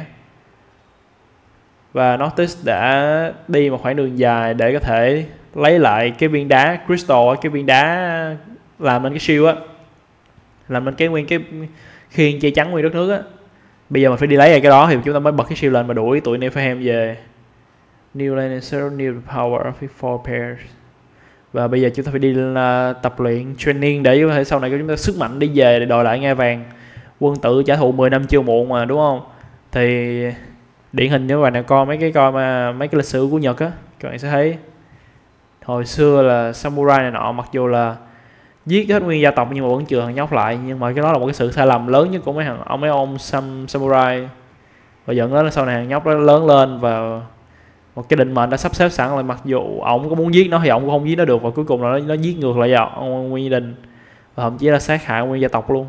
Và Noctis đã đi một khoảng đường dài để có thể lấy lại cái viên đá crystal, cái viên đá làm nên cái shield á, làm nên cái nguyên cái khiên che chắn nguyên đất nước á. Bây giờ mình phải đi lấy cái đó thì chúng ta mới bật cái shield lên và đuổi tụi Niflheim về. New Lannister, new power of four pairs. Và bây giờ chúng ta phải đi uh, tập luyện training để có thể sau này chúng ta sức mạnh đi về để đòi lại ngai vàng. Quân tử trả thù mười năm chưa muộn mà, đúng không? Thì điển hình như các bạn nào coi mấy cái coi mà mấy cái lịch sử của Nhật á, các bạn sẽ thấy hồi xưa là samurai này nọ, mặc dù là giết hết nguyên gia tộc nhưng mà vẫn chừa thằng nhóc lại. Nhưng mà cái đó là một cái sự sai lầm lớn nhất của mấy thằng ông mấy ông sam, samurai. Và dẫn đến là sau này thằng nhóc đó lớn lên và một cái định mệnh đã sắp xếp sẵn rồi, mặc dù ông có muốn giết nó thì ông cũng không giết nó được, và cuối cùng là nó, nó giết ngược lại vào ông nguyên gia đình, và thậm chí là sát hại nguyên gia tộc luôn.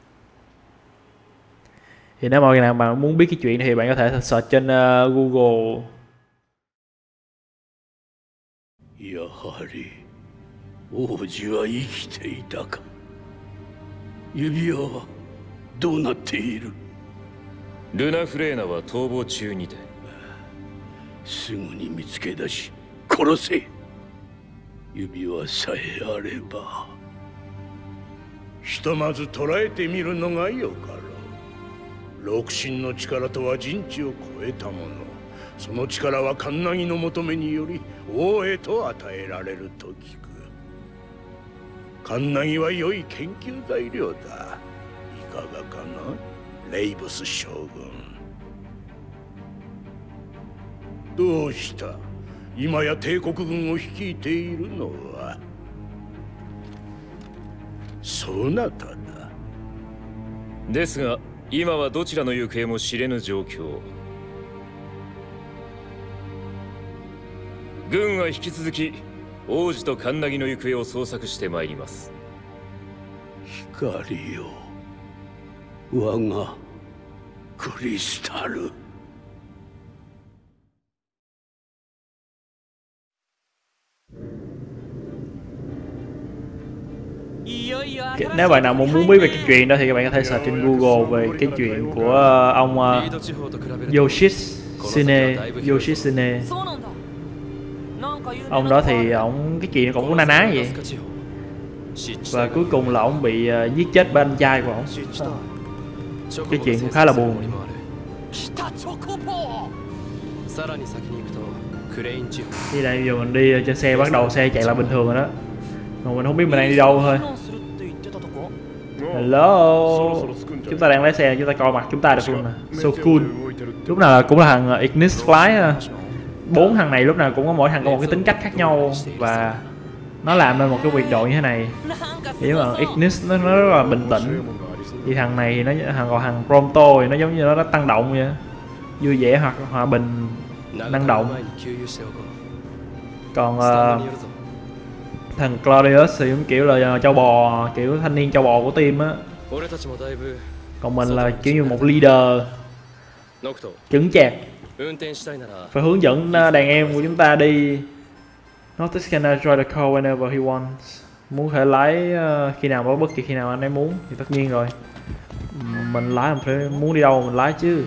Thì nếu mà người nào mà muốn biết cái chuyện này thì bạn có thể search trên uh, Google. やはり王子は生きていたか。指輪はどうなっている。 ルナ・フレーナは逃亡中にて。 すぐに見つけ出し殺せ。指輪さえあれば。ひとまず捕らえてみるのがよかろう。六神の力とは人知を超えたもの。その力はカンナギの求めにより王へと与えられると聞く。カンナギは良い研究材料だ。いかがかな、レイブス将軍。どうした？今や帝国軍を率いているのはそなただ。 ですが今はどちらの行方も知れぬ状況。軍は引き続き王子とカンナギの行方を捜索してまいります。 光よ、我がクリスタル。 Nếu bạn nào muốn muốn biết về cái chuyện đó thì các bạn có thể search trên Google về cái chuyện của ông uh, Yoshitsune Yoshitsune. Ông đó thì ông cái chuyện cũng có na ná vậy, và cuối cùng là ông bị uh, giết chết bên anh trai của ông. Cái chuyện cũng khá là buồn. Đi đây giờ mình đi trên xe, bắt đầu xe chạy lại bình thường rồi đó, mà mình không biết mình đang đi đâu thôi. Hello, chúng ta đang lái xe, chúng ta coi mặt chúng ta được luôn nè. So cool. Lúc nào cũng là thằng Ignis Fly. Bốn thằng này lúc nào cũng có mỗi thằng có một cái tính cách khác nhau, và nó làm nên một cái biệt đội như thế này. Thì mà Ignis nó, nó rất là bình tĩnh, thì thằng này thì nó thằng còn thằng Prompto thì nó giống như nó, nó tăng động vậy, vui vẻ hoặc hòa bình, năng động. Còn uh, thằng Claudius thì cũng kiểu là châu bò, kiểu thanh niên châu bò của team á. Còn mình là kiểu như một leader chững chạc, phải hướng dẫn đàn em của chúng ta đi. Noctis can drive the car whenever he wants. Muốn thể lái uh, khi nào có bất kỳ khi nào anh ấy muốn thì tất nhiên rồi. Mình lái mình phải muốn đi đâu mình lái chứ.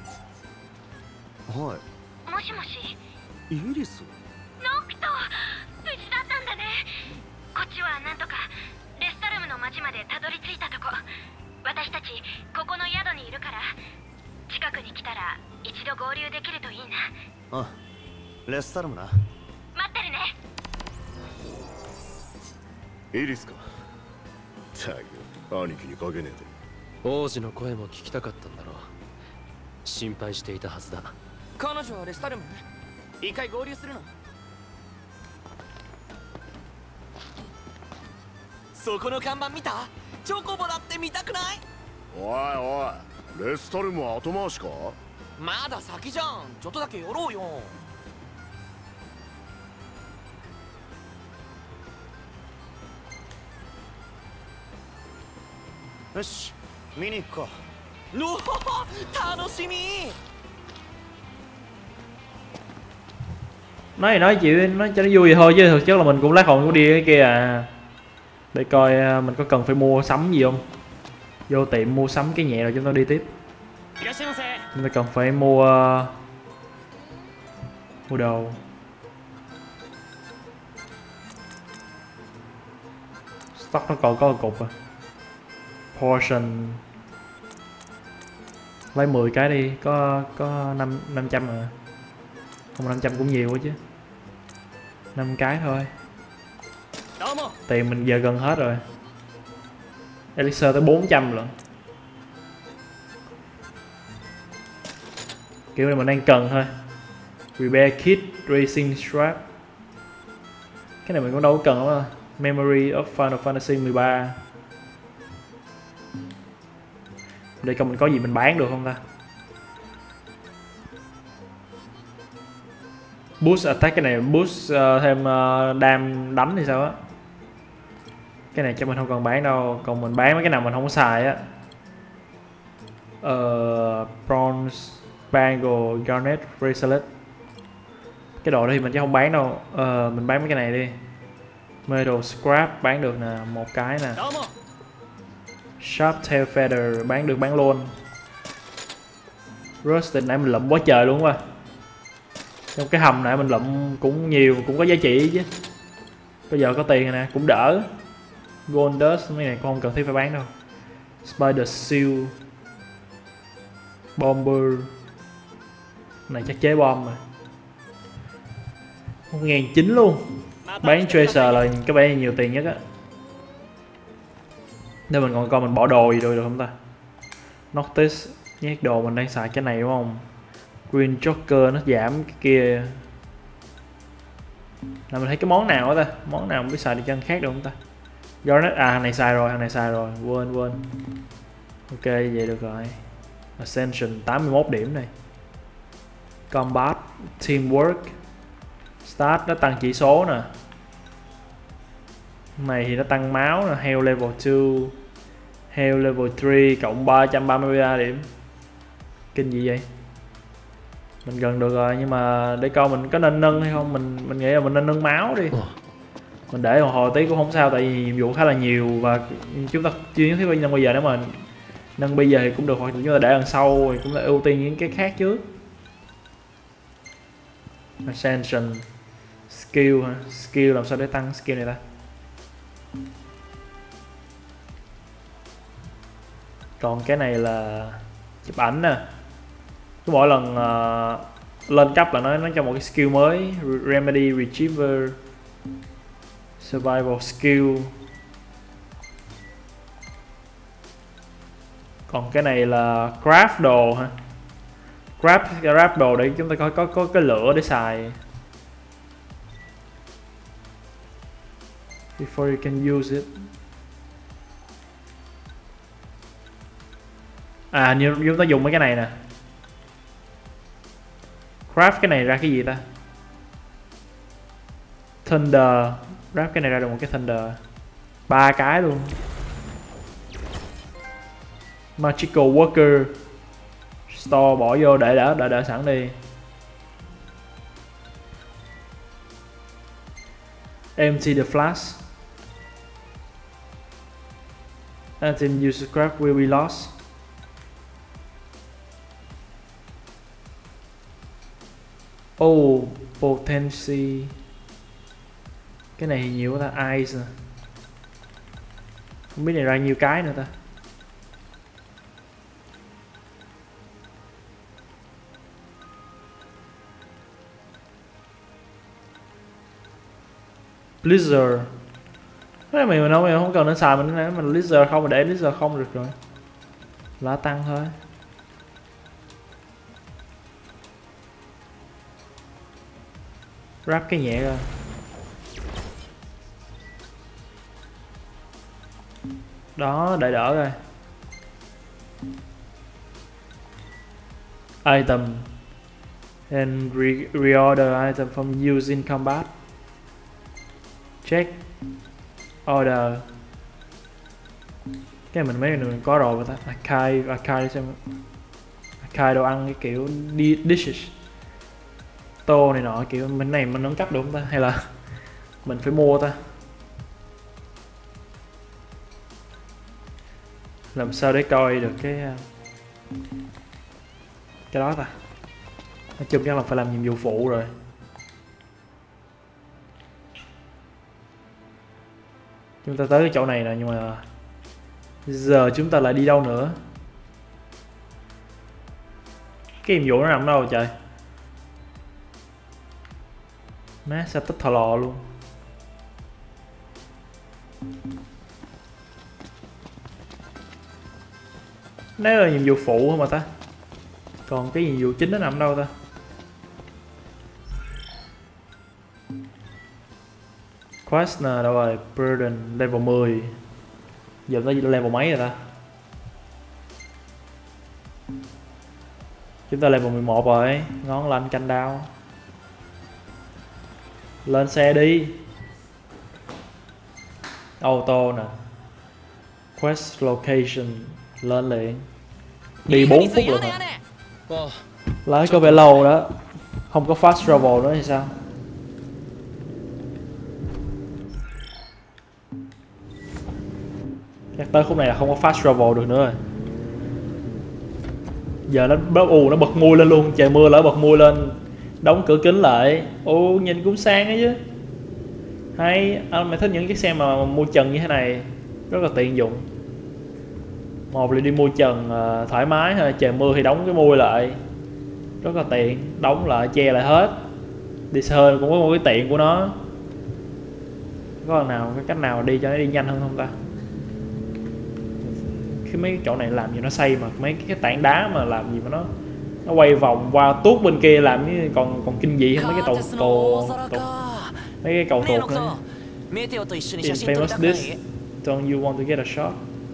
À, レスタルムな。待ってるね。 エリスか。たく兄貴にかけねえで。 王子の声も聞きたかったんだろう。心配していたはずだ。 彼女はレスタルム？一回合流するの？そこの看板見た？チョコボだって見たくない？ おいおい、レスタルムは後回しか？ まだ先じゃん。ちょっとだけ寄ろうよ。 よし見に行くか。 おお楽しみ。 Nói nói chuyện nói cho nó vui vậy thôi chứ thực chất là mình cũng lát hồn của đi cái kia à. Để coi à, mình có cần phải mua sắm gì không. Vô tiệm mua sắm cái nhẹ rồi chúng ta đi tiếp. Chúng ta cần phải mua uh, mua đồ. Stock nó còn có một cục à. Portion lấy mười cái đi, có có năm năm trăm à. Không, năm trăm cũng nhiều quá chứ. năm cái thôi. Tiền mình giờ gần hết rồi. Elixir tới bốn trăm rồi. Kiểu này mình đang cần thôi. Repair kit, racing strap. Cái này mình cũng đâu có cần lắm. Memory of Final Fantasy mười ba. Để coi mình có gì mình bán được không ta. Boost attack, cái này boost uh, thêm uh, đam đánh thì sao á. Cái này chắc mình không cần bán đâu. Còn mình bán mấy cái nào mình không có xài á. uh, Bronze, Bangle, Garnet, Bracelet. Cái đồ đó thì mình chắc không bán đâu. uh, Mình bán mấy cái này đi. Metal Scrap bán được nè, một cái nè. Sharp Tail Feather bán được, bán luôn. Rusted nãy mình lụm quá trời luôn quá. Trong cái hầm này mình lụm cũng nhiều, cũng có giá trị chứ. Bây giờ có tiền rồi nè, cũng đỡ. Gold Dust, mấy này cũng không cần thiết phải bán đâu. Spider Seal, Bomber. Này chắc chế bom rồi. một nghìn chín trăm luôn. Bán Tracer là có vẻ nhiều tiền nhất á. Nên mình còn coi mình bỏ đồ gì rồi được không ta. Notice, nhét đồ mình đang xài cái này đúng không. Green Joker nó giảm cái kia. Là mình thấy cái món nào đó ta. Món nào mình biết xài được chân khác được không ta. Garnet, à thằng này xài rồi, thằng này xài rồi. Quên quên. Ok vậy được rồi. Ascension tám mươi mốt điểm này. Combat, Teamwork, Start nó tăng chỉ số nè. Này thì nó tăng máu nè. Health level hai, Health level ba cộng ba trăm ba mươi ba điểm. Kinh gì vậy. Mình gần được rồi nhưng mà để coi mình có nên nâng hay không. Mình mình nghĩ là mình nên nâng máu đi. Mình để một hồi tí cũng không sao. Tại vì nhiệm vụ khá là nhiều và chúng ta chưa nhất thiết phải nâng bây giờ. Nếu mà nâng bây giờ thì cũng được, hoặc chúng ta để lần sau thì cũng là ưu tiên những cái khác trước. Ascension, Skill hả? Skill làm sao để tăng skill này ta. Còn cái này là chụp ảnh nè. Cứ mỗi lần uh, lên cấp là nó nó cho một cái skill mới. Remedy, Retriever, Survival Skill. Còn cái này là craft đồ hả? Craft, craft đồ để chúng ta có có có cái lửa để xài. Before you can use it. À như chúng ta dùng mấy cái này nè. Craft cái này ra cái gì ta? Thunder. Craft cái này ra được một cái Thunder. Ba cái luôn. Magical Worker. Store bỏ vô để đỡ đỡ đỡ sẵn đi. Empty the flask. Item use scrap will be lost. Oh, potency. Cái này nhiều quá ta. Ice. Không biết này ra nhiều cái nữa ta. Blizzard. Cái này mình không, mình không cần nên xài mình, mình Blizzard không, mà để Blizzard không được rồi. Lá tăng thôi. Wrap cái nhẹ ra. Đó, để đỡ rồi. Item. And re reorder item from use in combat. Check. Order. Cái mình mấy người mình có rồi mà ta. Archive, archive xem. Archive đồ ăn cái kiểu di dishes. Tô này nọ kiểu bên này mình nâng cấp được không ta? Hay là mình phải mua ta? Làm sao để coi được cái cái đó ta? Nói chung chắc là phải làm nhiệm vụ phụ rồi. Chúng ta tới cái chỗ này nè, nhưng mà giờ chúng ta lại đi đâu nữa? Cái nhiệm vụ nó nằm đâu trời? Má sao tích thò lò luôn. Nếu là nhiệm vụ phụ không mà ta? Còn cái nhiệm vụ chính nó nằm đâu ta? Quest nè, đâu rồi? Burden level mười. Giờ nó level mấy rồi ta? Chúng ta level mười một rồi. Ngón lanh canh đao. Lên xe đi. Auto nè. Quest location. Lên liền. Đi bốn phút rồi hả? Lái có vẻ lâu đó. Không có fast travel nữa thì sao? Chắc tới khúc này là không có fast travel được nữa rồi. Giờ nó bớt ù nó bật mui lên luôn. Trời mưa lỡ bật mui lên. Đóng cửa kính lại. Ồ nhìn cũng sang ấy chứ. Hay anh mày thích những chiếc xe mà mua trần như thế này. Rất là tiện dụng. Một là đi mua trần uh, thoải mái ha. Trời mưa thì đóng cái mui lại. Rất là tiện. Đóng lại che lại hết. Đi xe hơi cũng có một cái tiện của nó. Có nào cái cách nào đi cho nó đi nhanh hơn không ta? Cái mấy chỗ này làm gì nó xây mà mấy cái tảng đá mà làm gì mà nó nó quay vòng qua tuốt bên kia làm như còn còn kinh dị hơn mấy cái tàu tàu mấy cái cầu tuột nữa. In famous dish, don't you want to get a shot?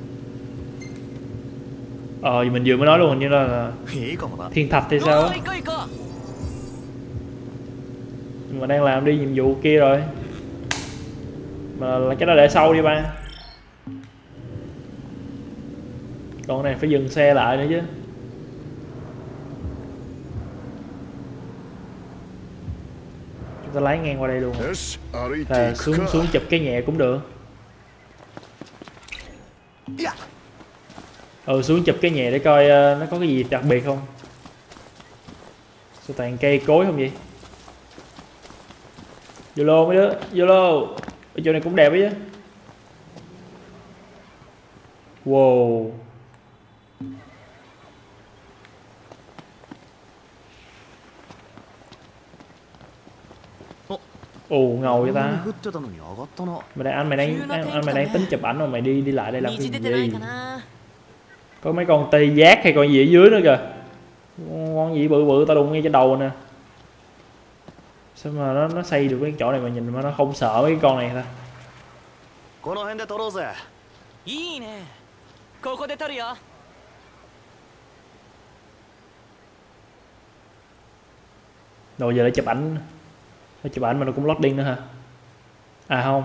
Ờ mình vừa mới nói luôn, hình như là thiên thạch thì sao á. Nhưng mà đang làm đi nhiệm vụ kia rồi. Mà là cái đó để sau đi ba. Con này phải dừng xe lại nữa chứ. Chúng ta lái ngang qua đây luôn. À, xuống xuống chụp cái nhẹ cũng được. Ừ xuống chụp cái nhẹ để coi uh, nó có cái gì đặc biệt không. Sao toàn cây cối không vậy? Yolo mấy đứa, Yolo. Ở chỗ này cũng đẹp ấy chứ. Wow. Ồ ngầu vậy ta. Mày đang anh mày đang anh, anh mày đang tính chụp ảnh mà mày đi đi lại đây làm cái gì? Có mấy con tê giác hay con gì ở dưới nữa kìa. Con gì bự bự tao đụng ngay trên đầu nè. Sao mà nó nó xây được cái chỗ này mà nhìn mà nó không sợ mấy cái con này ta. Rồi giờ để chụp ảnh. Nó chụp ảnh mà nó cũng loading nữa hả? À không.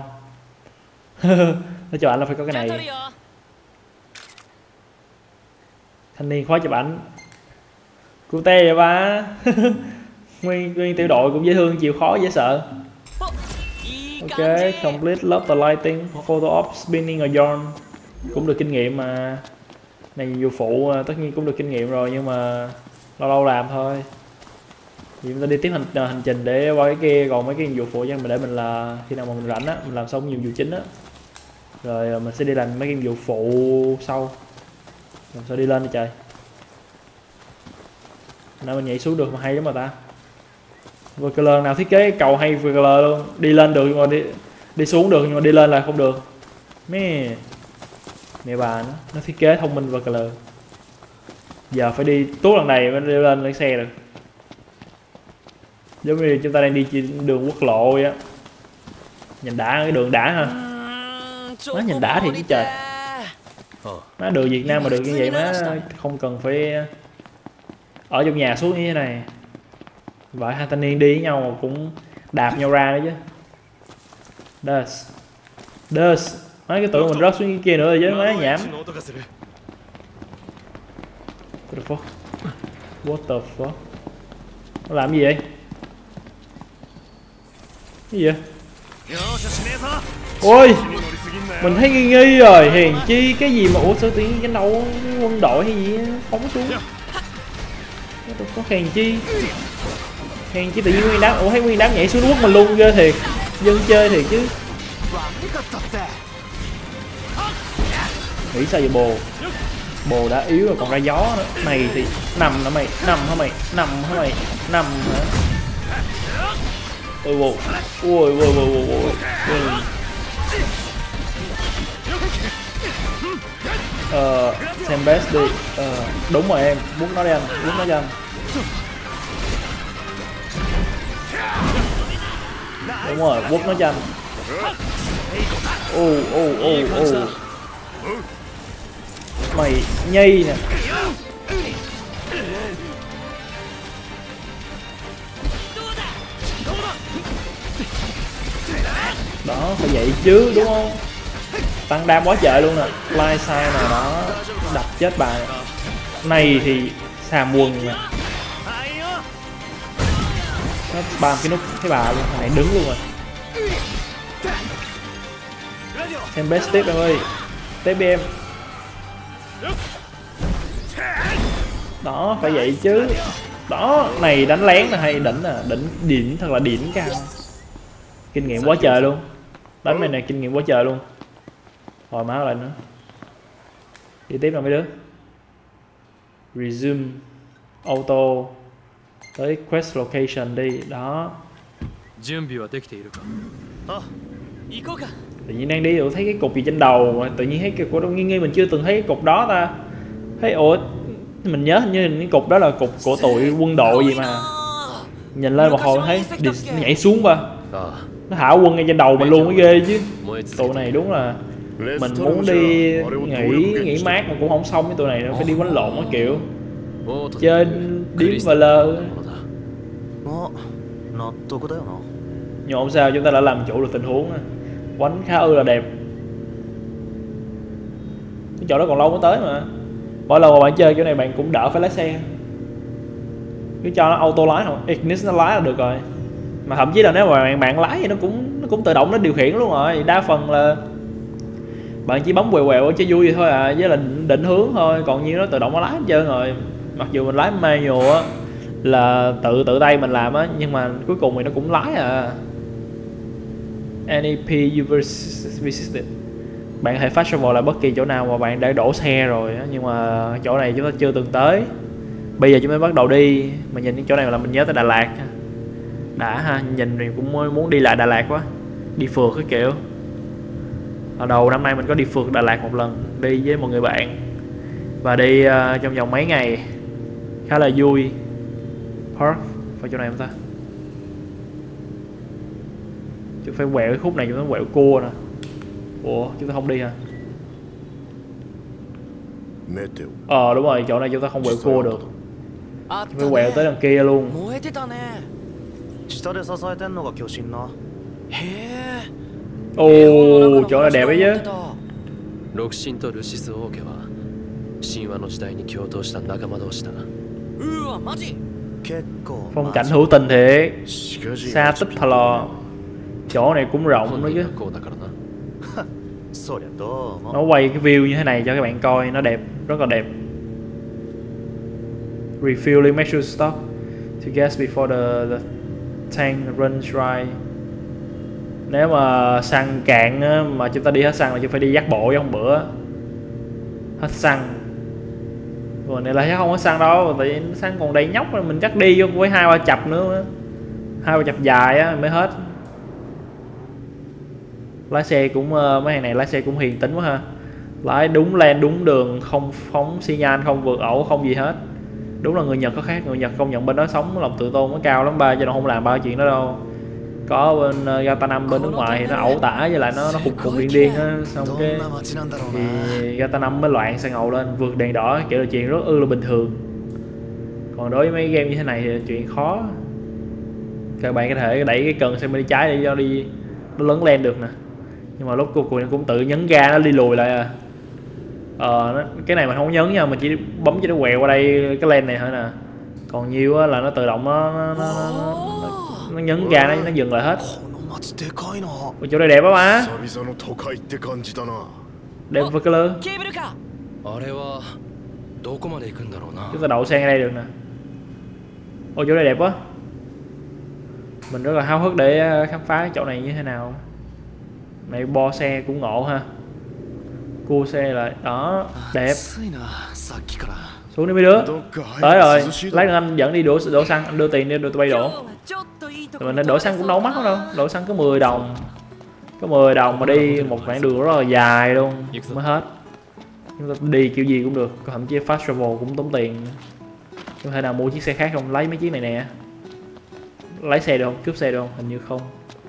Nó chụp ảnh là phải có cái này. Thanh niên khóa chụp ảnh. Cô tê vậy ba. Nguyên nguyên tiểu đội cũng dễ thương, chịu khó dễ sợ. Ok, complete love the lighting, photo op spinning a yarn. Cũng được kinh nghiệm mà. Này nhiệm vụ phụ tất nhiên cũng được kinh nghiệm rồi, nhưng mà lâu lâu làm thôi. Thì chúng ta đi tiếp hành, hành trình để qua cái kia, còn mấy cái nhiệm vụ phụ cho mình để mình là khi nào mà mình rảnh á, mình làm xong nhiệm vụ chính á. Rồi mình sẽ đi làm mấy cái nhiệm vụ phụ sau. Làm sao đi lên đi trời. Nào mình nhảy xuống được mà hay lắm mà ta. vê ca lờ nào thiết kế cầu hay vê ca lờ luôn. Đi lên được nhưng mà đi, đi xuống được nhưng mà đi lên là không được. Mẹ Mẹ bà nó, nó thiết kế thông minh vê ca lờ. Giờ phải đi tuốt lần này mới đi lên lấy xe được. Giống như chúng ta đang đi trên đường quốc lộ vậy á. Nhìn đã, cái đường đã ha. Má nhìn đã thì chứ trời. Má đường Việt Nam mà được như vậy má không cần phải ở trong nhà xuống như thế này. Vậy hai thanh niên đi với nhau mà cũng đạp nhau ra nữa chứ. Dust. Dust. Mấy cái tụi mình rớt xuống kia nữa rồi chứ má nhảm. What the fuck? What the fuck? Nó làm gì vậy? Cái gì vậy? Ôi! Mình thấy nghi nghi rồi, hèn chi cái gì mà ủa sao tự nhiên cái đầu quân đội hay gì phóng xuống. Có hèn chi. Hèn chi tự nhiên nguyên đám, ủa thấy nguyên đám nhảy xuống quất mình luôn, ghê thiệt. Dân chơi thiệt chứ. Nghĩ sao vậy bồ? Bồ đã yếu rồi còn ra gió nữa. Mày thì nằm hả mày? Nằm hả mày? Nằm hả mày? Nằm hả? Ôi bồ. Ôi ôi ôi ôi ôi. Ờ, xem best đi. Ờ, đúng rồi em, bút nó đi anh, bút nó cho anh. Đúng rồi, bút nó cho anh. Ô ô ô ô. Mày nhây nè. Đó, phải vậy chứ đúng không? Tăng đam quá trời luôn nè. Fly side này đó. Đập chết bà này. Này thì xàm quần nè. Nó spam cái nút cái bà luôn. Thằng này đứng luôn rồi. Xem best tiếp em ơi. Tiếp đi em. Đó, phải vậy chứ. Đó, này đánh lén là hay đỉnh à. Đỉnh, đỉnh thật là đỉnh cao. Kinh nghiệm quá trời luôn. Đánh này này kinh nghiệm quá trời luôn. Hồi máu lại nữa. Đi tiếp nào mấy đứa. Resume auto. Tới quest location đi. Đó. Tự nhiên đang đi, thấy cái cục gì trên đầu mà tự nhiên thấy cái cục đó nghi nghi mình chưa từng thấy cái cục đó ta. Thấy ủa mình nhớ hình như cái cục đó là cục của tụi quân đội gì mà. Nhìn lên một hồi thấy đi, nhảy xuống ba. Nó thả quân ngay trên đầu mình luôn mới ghê chứ. Tụi này đúng là mình muốn đi nghỉ nghỉ mát mà cũng không xong với tụi này đâu, phải đi quánh lộn á kiểu. Chơi điếm và lơ. Nhưng không sao, chúng ta đã làm chủ được tình huống. Quánh khá ư là đẹp. Cái chỗ đó còn lâu mới tới mà. Mỗi lần mà bạn chơi kiểu này bạn cũng đỡ phải lái xe. Cứ cho nó auto lái thôi, Ignis nó lái là được rồi. Mà thậm chí là nếu mà bạn, bạn lái thì nó cũng nó cũng tự động nó điều khiển luôn rồi. Đa phần là bạn chỉ bấm quẹo quẹo cho vui vậy thôi à, với là định, định hướng thôi, còn như nó tự động nó lái hết trơn rồi. Mặc dù mình lái manual á là tự tự tay mình làm á, nhưng mà cuối cùng thì nó cũng lái à. en e pê you visited. Bạn có thể fast travel lại bất kỳ chỗ nào mà bạn đã đổ xe rồi á, nhưng mà chỗ này chúng ta chưa từng tới. Bây giờ chúng ta bắt đầu đi, mà nhìn cái chỗ này là mình nhớ tới Đà Lạt. Đã ha, nhìn mình cũng muốn đi lại Đà Lạt quá. Đi phượt cái kiểu. Ở đầu năm nay mình có đi phượt Đà Lạt một lần, đi với một người bạn. Và đi uh, trong vòng mấy ngày khá là vui. Park, phải chỗ này không ta? Chúng phải quẹo cái khúc này, chúng ta quẹo cua nè. Ủa, chúng ta không đi hả? Ờ đúng rồi, chỗ này chúng ta không quẹo cua được. Chúng phải quẹo tới đằng kia luôn. Ồ, chỗ này đẹp ấy chứ. Phong cảnh hữu tình thiệt. Xa tích thà lò. Chỗ này cũng rộng nữa chứ. Nó quay cái view như thế này cho các bạn coi, nó đẹp, rất là đẹp. Refueling, make sure to stop to gas before the, the tank runs dry. Nếu mà xăng cạn á, mà chúng ta đi hết xăng là chúng phải đi dắt bộ giống bữa. Hết xăng. Rồi này là chắc không có xăng đâu, tại vì xăng còn đầy nhóc rồi, mình chắc đi vô với hai ba chập nữa. Hai ba chập dài á mới hết. Lái xe cũng mấy hàng này lái xe cũng hiền tính quá ha. Lái đúng lane đúng đường, không phóng xi nhan, không vượt ẩu, không gì hết. Đúng là người Nhật có khác, người Nhật công nhận bên đó sống lòng tự tôn nó cao lắm ba, cho nó không làm bao chuyện đó đâu. Có bên uh, Gatanam bên nước ngoài thì nó ẩu tả, với lại nó nó khùng khùng điên điên á, xong cái thì Gatanam mới loạn sang ngầu lên, vượt đèn đỏ kiểu là chuyện rất ư là bình thường. Còn đối với mấy game như thế này thì chuyện khó. Các bạn có thể đẩy cái cần sang bên trái để cho đi nó lớn lên được nè. Nhưng mà lúc cô cô cũng tự nhấn ga nó đi lùi lại à. Ờ nó, cái này mình không nhấn nha, mình chỉ bấm cho nó quẹo qua đây cái len này thôi nè. Còn nhiều á là nó tự động nó nó, nó, nó, nó nhấn ga nó, nó dừng lại hết. Ôi, chỗ này đẹp quá má. 久々の都会って感じだな。 Đẹp với cái lơ. ケーブルカー。 あれはどこまで行くんだろうな。 Chúng ta đậu xe ngay đây được nè. Ôi chỗ này đẹp quá. Mình rất là háo hức để khám phá cái chỗ này như thế nào. Này bo xe cũng ngộ ha. Cua xe lại, đó, đẹp. Xuống đi mấy đứa. Tới rồi, lát nữa anh dẫn đi đổ đổ xăng, anh đưa tiền đi, đưa tụi bay đổ. Mình nên đổ xăng cũng đâu mắc lắm đâu, đổ xăng có mười đồng. Có mười đồng mà đi một đoạn đường rất là dài luôn mới hết. Chúng ta đi kiểu gì cũng được, thậm chí fast travel cũng tốn tiền. Có thể nào mua chiếc xe khác không? Lấy mấy chiếc này nè. Lấy xe được không? Cướp xe được không? Hình như không.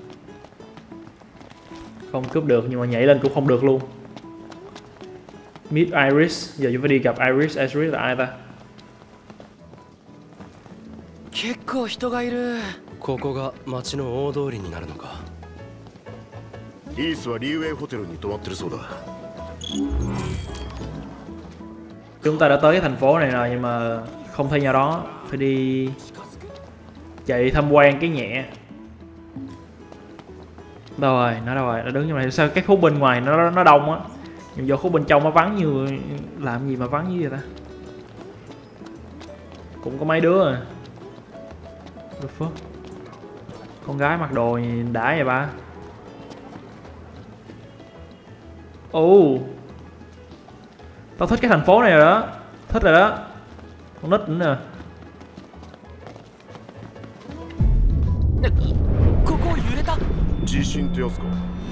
Không cướp được nhưng mà nhảy lên cũng không được luôn. Meet Iris, giờ chúng phải đi gặp Iris. Iris là ai ta? 結構人がいる。 ここが町の大通りになるのか。 イースはリーウェイホテルに泊まってるそうだ。 Chúng ta đã tới cái thành phố này rồi nhưng mà không thấy nhà đó, phải đi chạy tham quan cái nhẹ. Đâu rồi, nó đâu rồi, nó đứng như này. Sao cái khúc bên ngoài nó nó đông á, nhưng do khúc bên trong nó vắng như làm gì mà vắng như vậy ta? Cũng có mấy đứa à. Phước. Con gái mặc đồ nhìn đã vậy ba. Ồ oh. Tao thích cái thành phố này rồi đó. Thích rồi đó. Con nít nữa nè. ここ揺れた。 地震ってやつか。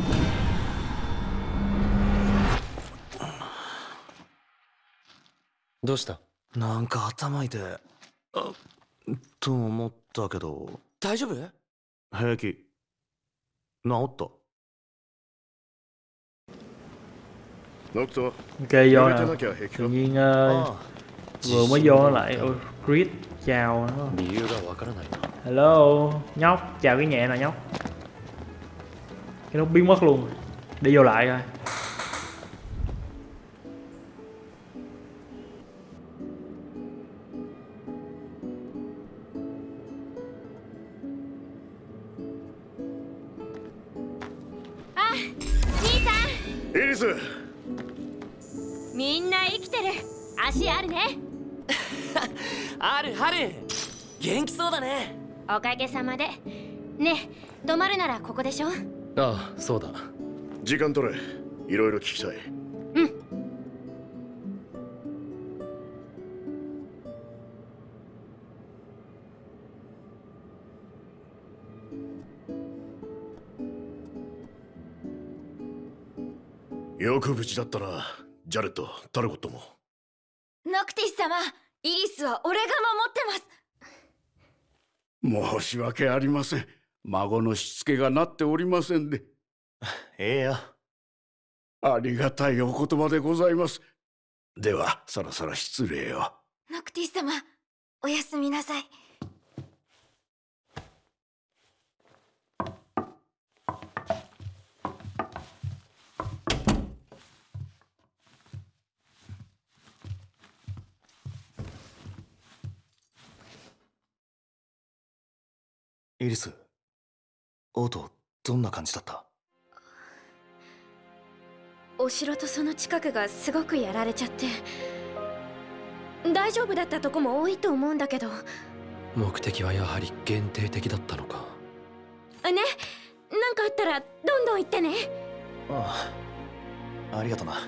どうした？ なんか頭痛いあと思ったけど大丈夫？ 平気治ったノクト Ok vô nè. Tự nhiên uh, vừa mới vô nó lại. Ôi, Chris chào nó. 理由がわからないな。 Hello nhóc, chào cái nhẹ nè nhóc. Cái nó biến mất luôn. Đi vô lại coi. À, Nhi san. イリス。 みんな生きてる。足あるね。 あるある。元気そうだね。 おかげさまで。ねえ、泊まるならここでしょ。 ああ、そうだ。 時間取れ。いろいろ聞きたい。 うん。 よく無事だったな、ジャレット、タルコットも。 ノクティス様、イリスは俺が守ってます。 申し訳ありません。孫のしつけがなっておりませんで。 ええや。 ありがたいお言葉でございます。では、そろそろ失礼を。 ノクティス様、おやすみなさい。 イリス、オートどんな感じだった？ お城とその近くがすごくやられちゃって、大丈夫だったとこも多いと思うんだけど。 目的はやはり限定的だったのか。 ね、なんかあったらどんどん言ってね。 ああ、ありがとな。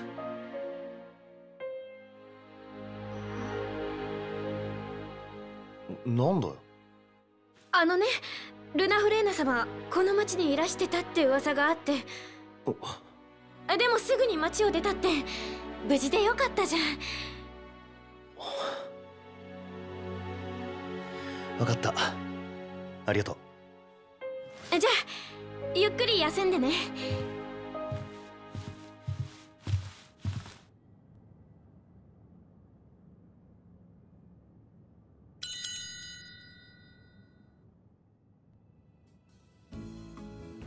なんだよ。 あのね、ルナフレーナ様、この町にいらしてたって噂があって。でもすぐに町を出たって、無事でよかったじゃん。 分かった。ありがとう。じゃあ、ゆっくり休んでね。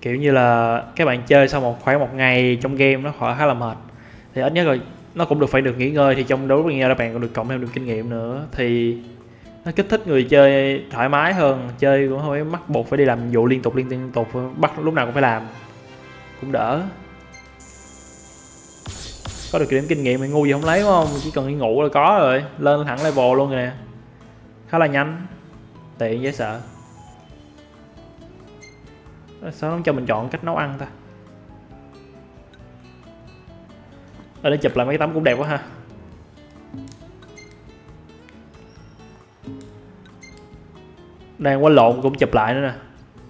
kiểu như là các bạn chơi sau một khoảng một ngày trong game nó khỏi khá là mệt, thì ít nhất là nó cũng được phải được nghỉ ngơi, thì trong đấu nghe là bạn còn được cộng thêm được kinh nghiệm nữa, thì nó kích thích người chơi thoải mái hơn, chơi cũng không phải bắt buộc phải đi làm vụ liên tục liên liên tục bắt lúc nào cũng phải làm, cũng đỡ. Có được điểm kinh nghiệm thì ngu gì không lấy đúng không, chỉ cần đi ngủ là có rồi, lên thẳng level luôn rồi nè, khá là nhanh, tiện dễ sợ. Sao nó cho mình chọn cách nấu ăn ta? Ở đây chụp lại mấy cái tấm cũng đẹp quá ha. Đang quánh lộn cũng chụp lại nữa nè,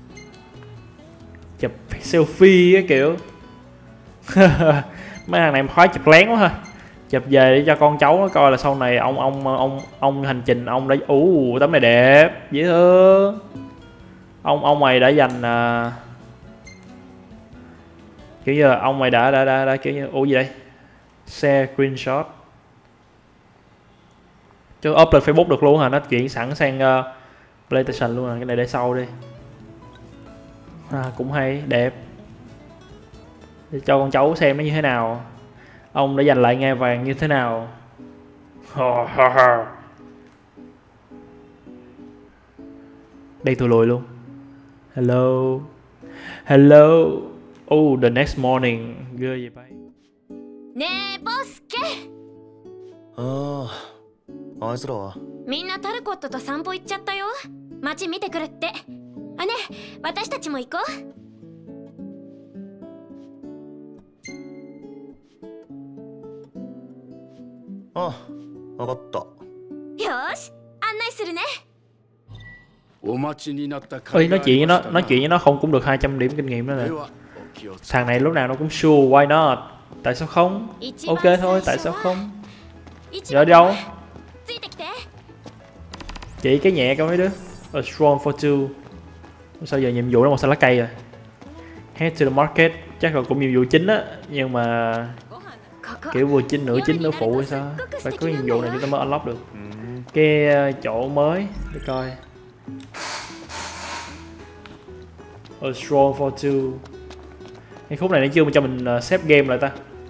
chụp selfie cái kiểu. Mấy thằng này khoái chụp lén quá ha, chụp về để cho con cháu nó coi là sau này ông ông ông ông hành trình ông đã ú tấm này đẹp dễ thương, ông ông mày đã dành uh, kiểu như là ông mày đã đã đã, đã kiểu như ủ gì đây, share screenshot chứ up lên Facebook được luôn hả, nó chuyển sẵn sang uh, PlayStation luôn à, cái này để sau đi. À, cũng hay đẹp, để cho con cháu xem nó như thế nào, ông đã giành lại ngai vàng như thế nào. Đây tôi lùi luôn. Hello hello. Oh, the next morning. Ghê vậy bay. Nè Bosuke. À, あいつらはみんなタルコットと散歩行っちゃったよ。街見てくるって。あ、ね、私たちも行こう。 あ、わかった。 よし、案内するね。 Ơi, nói chuyện với nó, nói chuyện với nó không cũng được hai trăm điểm kinh nghiệm đó nè. Thằng này lúc nào nó cũng sure, why not? Tại sao không? Ok thôi, tại sao không? Giờ đi đâu? Chỉ cái nhẹ coi mấy đứa. A strong for two. Sao giờ nhiệm vụ nó một xanh lá cây rồi. Head to the market, chắc là cũng nhiệm vụ chính á, nhưng mà kiểu vừa chính nửa chính nửa phụ hay sao? Phải có nhiệm vụ này chúng ta mới unlock được. Cái chỗ mới để coi. A strong for two. Cái khúc này nó chưa cho mình uh, xếp game lại ta.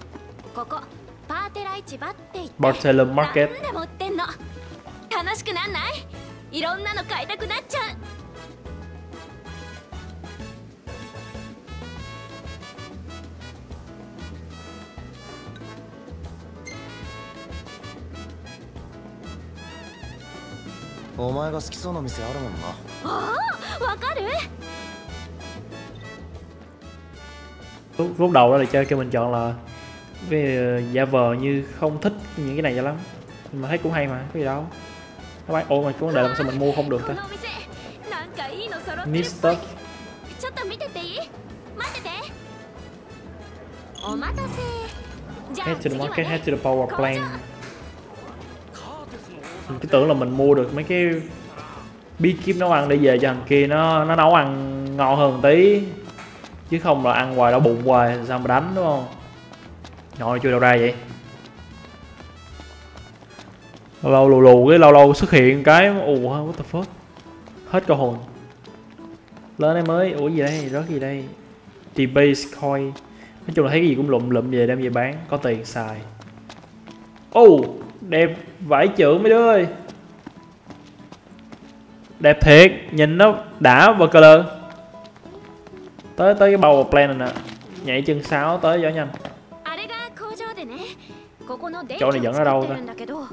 Bartellum Market. Lúc, lúc đầu đó là chơi kêu mình chọn là về uh, giả vờ như không thích những cái này cho lắm, nhưng mà thấy cũng hay mà, có gì đâu. Các bạn, ồ mà có vấn đề là sao mình mua không được ta? Need stuff. Head to the market, head to the power plant. Mình cứ tưởng là mình mua được mấy cái bí kíp nấu ăn để về cho thằng kia nó nó nấu ăn ngon hơn tí, chứ không là ăn hoài đau bụng hoài sao mà đánh, đúng không? Ngồi chui đâu ra vậy? Lâu lâu lù lù cái lâu lâu xuất hiện cái ù what the fuck, hết cơ hồn. Lên đây mới, ủa gì đây, rớt gì đây? Debase coin. Nói chung là thấy cái gì cũng lụm lụm về đem về bán, có tiền xài. Ô, oh, đẹp vải chưởng mấy đứa ơi. Đẹp thiệt, nhìn nó đã và color. Tới tới cái bầu plan này nè, nhảy chân sáo tới gió nhanh. Chỗ này dẫn ở đâu ta?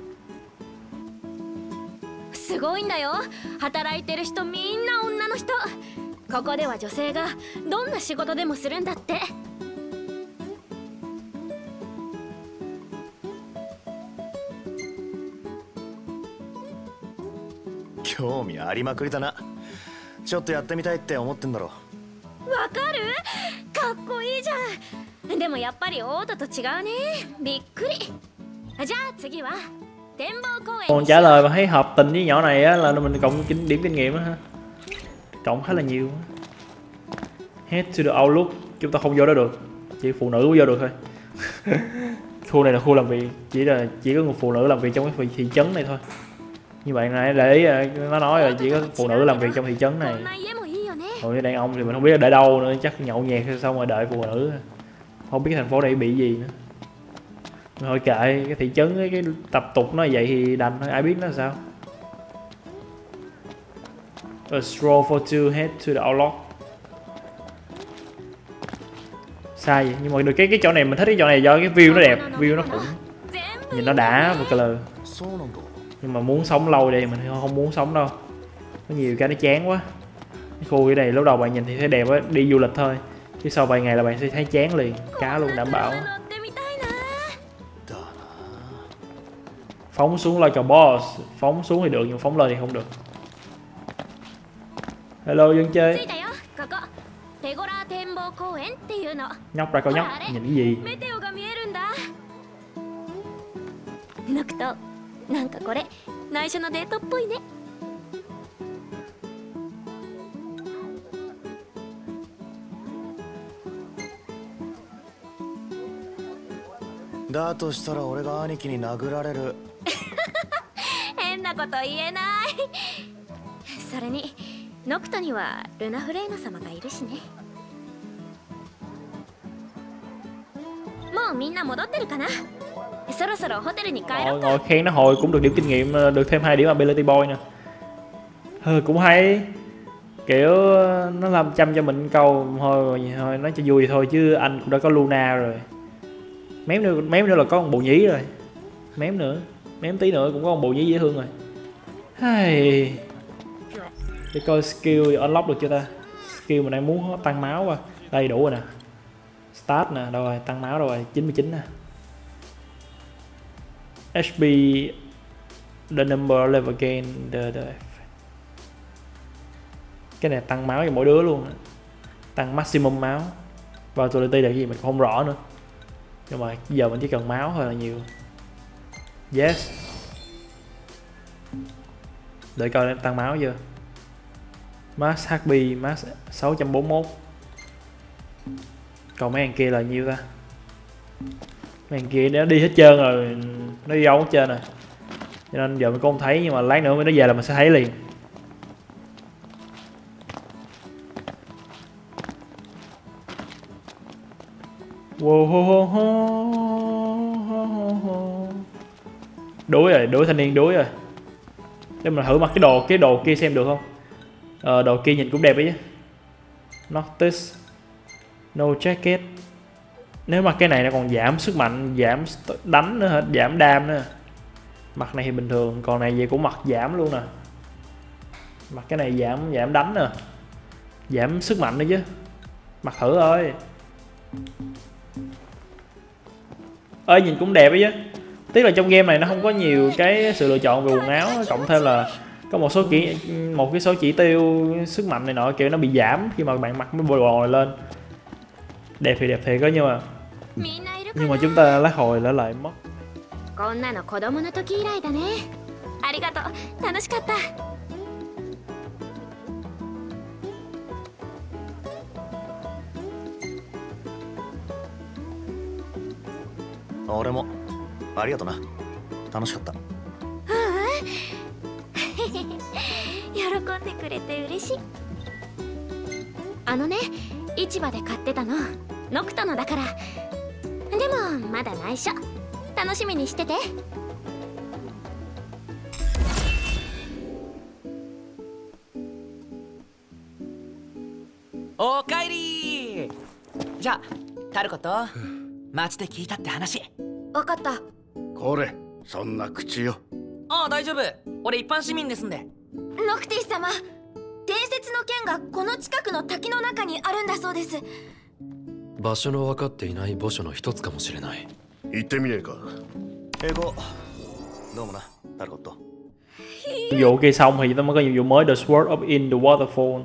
すごいんだよ。働いてる人みんな女の人。ここでは女性がどんな仕事でもするんだって。 興味ありまくりだな。ちょっとやってみたいって思ってんだろ。 わかる？かっこいいじゃん。でもやっぱりオートと違うね。びっくり。じゃあ次は。 Còn trả lời mà thấy hợp tình với nhỏ này á là mình cộng kinh điểm kinh nghiệm á ha, cộng khá là nhiều. Head to the outlook, chúng ta không vô đó được, chỉ phụ nữ vô được thôi. Khu này là khu làm việc, chỉ là chỉ có người phụ nữ làm việc trong cái thị trấn này thôi. Như bạn này để ý nó nói là chỉ có phụ nữ làm việc trong thị trấn này. Còn cái đàn ông thì mình không biết là để đâu nữa, chắc nhậu nhẹt xong rồi đợi phụ nữ. Không biết thành phố này bị gì nữa. Thôi kệ, cái thị trấn cái, cái tập tục nó vậy thì đành thôi, ai biết nó sao. A stroll for two head to the outlook. Sai vậy, nhưng mà được cái cái chỗ này mình thích cái chỗ này do cái view nó đẹp, view nó cũng nhìn nó đã và colour. Nhưng mà muốn sống lâu đây mình không muốn sống đâu. Có nhiều cái nó chán quá. Cái khu cái này lúc đầu bạn nhìn thì thấy đẹp á, đi du lịch thôi. Chứ sau vài ngày là bạn sẽ thấy chán liền, cá luôn đảm bảo. Phóng xuống like a boss, phóng xuống thì được nhưng phóng lên thì không được. Hello dân chơi. Nhóc ra coi nhóc, nhìn cái gì? ノクト、なんかこれ内緒のデートっぽいね。 だとしたら俺が兄貴に殴られる。 変なこと言えない。それにノクトにはルナフレーナ様がいるしね。もうみんな戻ってるかな。 Ngồi, ngồi khen nó hồi cũng được điểm kinh nghiệm, được thêm hai điểm ability boy nè. Ừ, cũng hay. Kiểu nó làm chăm cho mình câu thôi, thôi nói cho vui thôi chứ anh cũng đã có Luna rồi. Mém nữa, mém nữa là có con bồ nhí rồi. Mém nữa, mém tí nữa cũng có con bồ nhí dễ thương rồi. Hey. Để coi skill unlock được chưa ta. Skill mình đang muốn tăng máu qua. Đây đủ rồi nè. Start nè, đâu rồi, tăng máu đâu rồi, chín mươi chín nè. hát pê the number level gain the, the cái này tăng máu cho mỗi đứa luôn, tăng maximum máu. Vitality là cái gì mình cũng không rõ nữa, nhưng mà giờ mình chỉ cần máu thôi là nhiều. Yes, để coi tăng máu chưa. Max hát pê max sáu trăm bốn mươi mốt. Còn mấy thằng kia là nhiêu ta? Mấy thằng kia nó đi hết trơn rồi, nó đi đâu hết trơn rồi, cho nên giờ mình cũng không thấy, nhưng mà lát nữa mới nó về là mình sẽ thấy liền. Wow, đuối rồi, đuối thanh niên đuối rồi. Để mình thử mặc cái đồ cái đồ kia xem được không. Ờ, đồ kia nhìn cũng đẹp ấy chứ. Noctis, no jacket. Nếu mà cái này nó còn giảm sức mạnh, giảm đánh nữa hả, giảm đam nữa. Mặt này thì bình thường, còn này vậy cũng mặt giảm luôn nè. Mặt cái này giảm giảm đánh nè, giảm sức mạnh nữa chứ. Mặt thử ơi. Ơi nhìn cũng đẹp ấy chứ. Tiếc là trong game này nó không có nhiều cái sự lựa chọn về quần áo, cộng thêm là có một số chỉ một cái số chỉ tiêu sức mạnh này nọ kiểu nó bị giảm khi mà bạn mặc mấy bộ đồ này lên. Đẹp thì đẹp thiệt đó, nhưng mà nhưng mà chúng ta lát hồi lại lại mất. Tôiもありがとな。楽しかった。 喜んでくれて嬉しい。あのね、市場で買ってたのノクトのだから。でもまだ内緒、楽しみにしてて。 おかえり。じゃあタルコと街で聞いたって話。 分かった。 これそんな口よ。 ああ大丈夫、俺一般市民ですんで。 ノクティス様、伝説の剣がこの近くの滝の中にあるんだそうです。 場所の分かっていない墓所の一つかもしれない。 行ってみねえか。 英語どうもな、タルコット。 Nhiệm vụ kia xong thì chúng ta mới có nhiệm vụ mới, The Sword of in the Waterfall.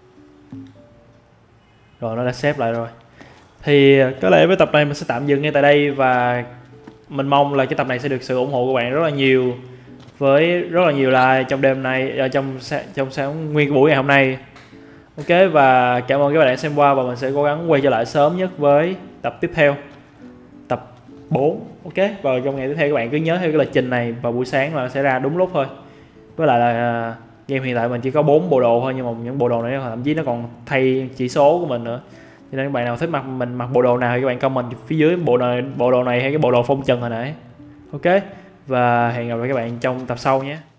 Rồi nó đã xếp lại rồi. Thì có lẽ với tập này mình sẽ tạm dừng ngay tại đây, và mình mong là cái tập này sẽ được sự ủng hộ của bạn rất là nhiều, với rất là nhiều like trong đêm nay, trong trong sáng nguyên buổi ngày hôm nay. Ok, và cảm ơn các bạn đã xem qua, và mình sẽ cố gắng quay trở lại sớm nhất với tập tiếp theo, tập bốn. Ok, và trong ngày tiếp theo các bạn cứ nhớ theo cái lịch trình này vào buổi sáng là nó sẽ ra đúng lúc thôi. Với lại là Game hiện tại mình chỉ có bốn bộ đồ thôi, nhưng mà những bộ đồ này thậm chí nó còn thay chỉ số của mình nữa. Cho nên các bạn nào thích mặc mình mặc bộ đồ nào thì các bạn comment phía dưới bộ này bộ đồ này hay cái bộ đồ phong trần hồi nãy. Ok, và hẹn gặp lại các bạn trong tập sau nhé.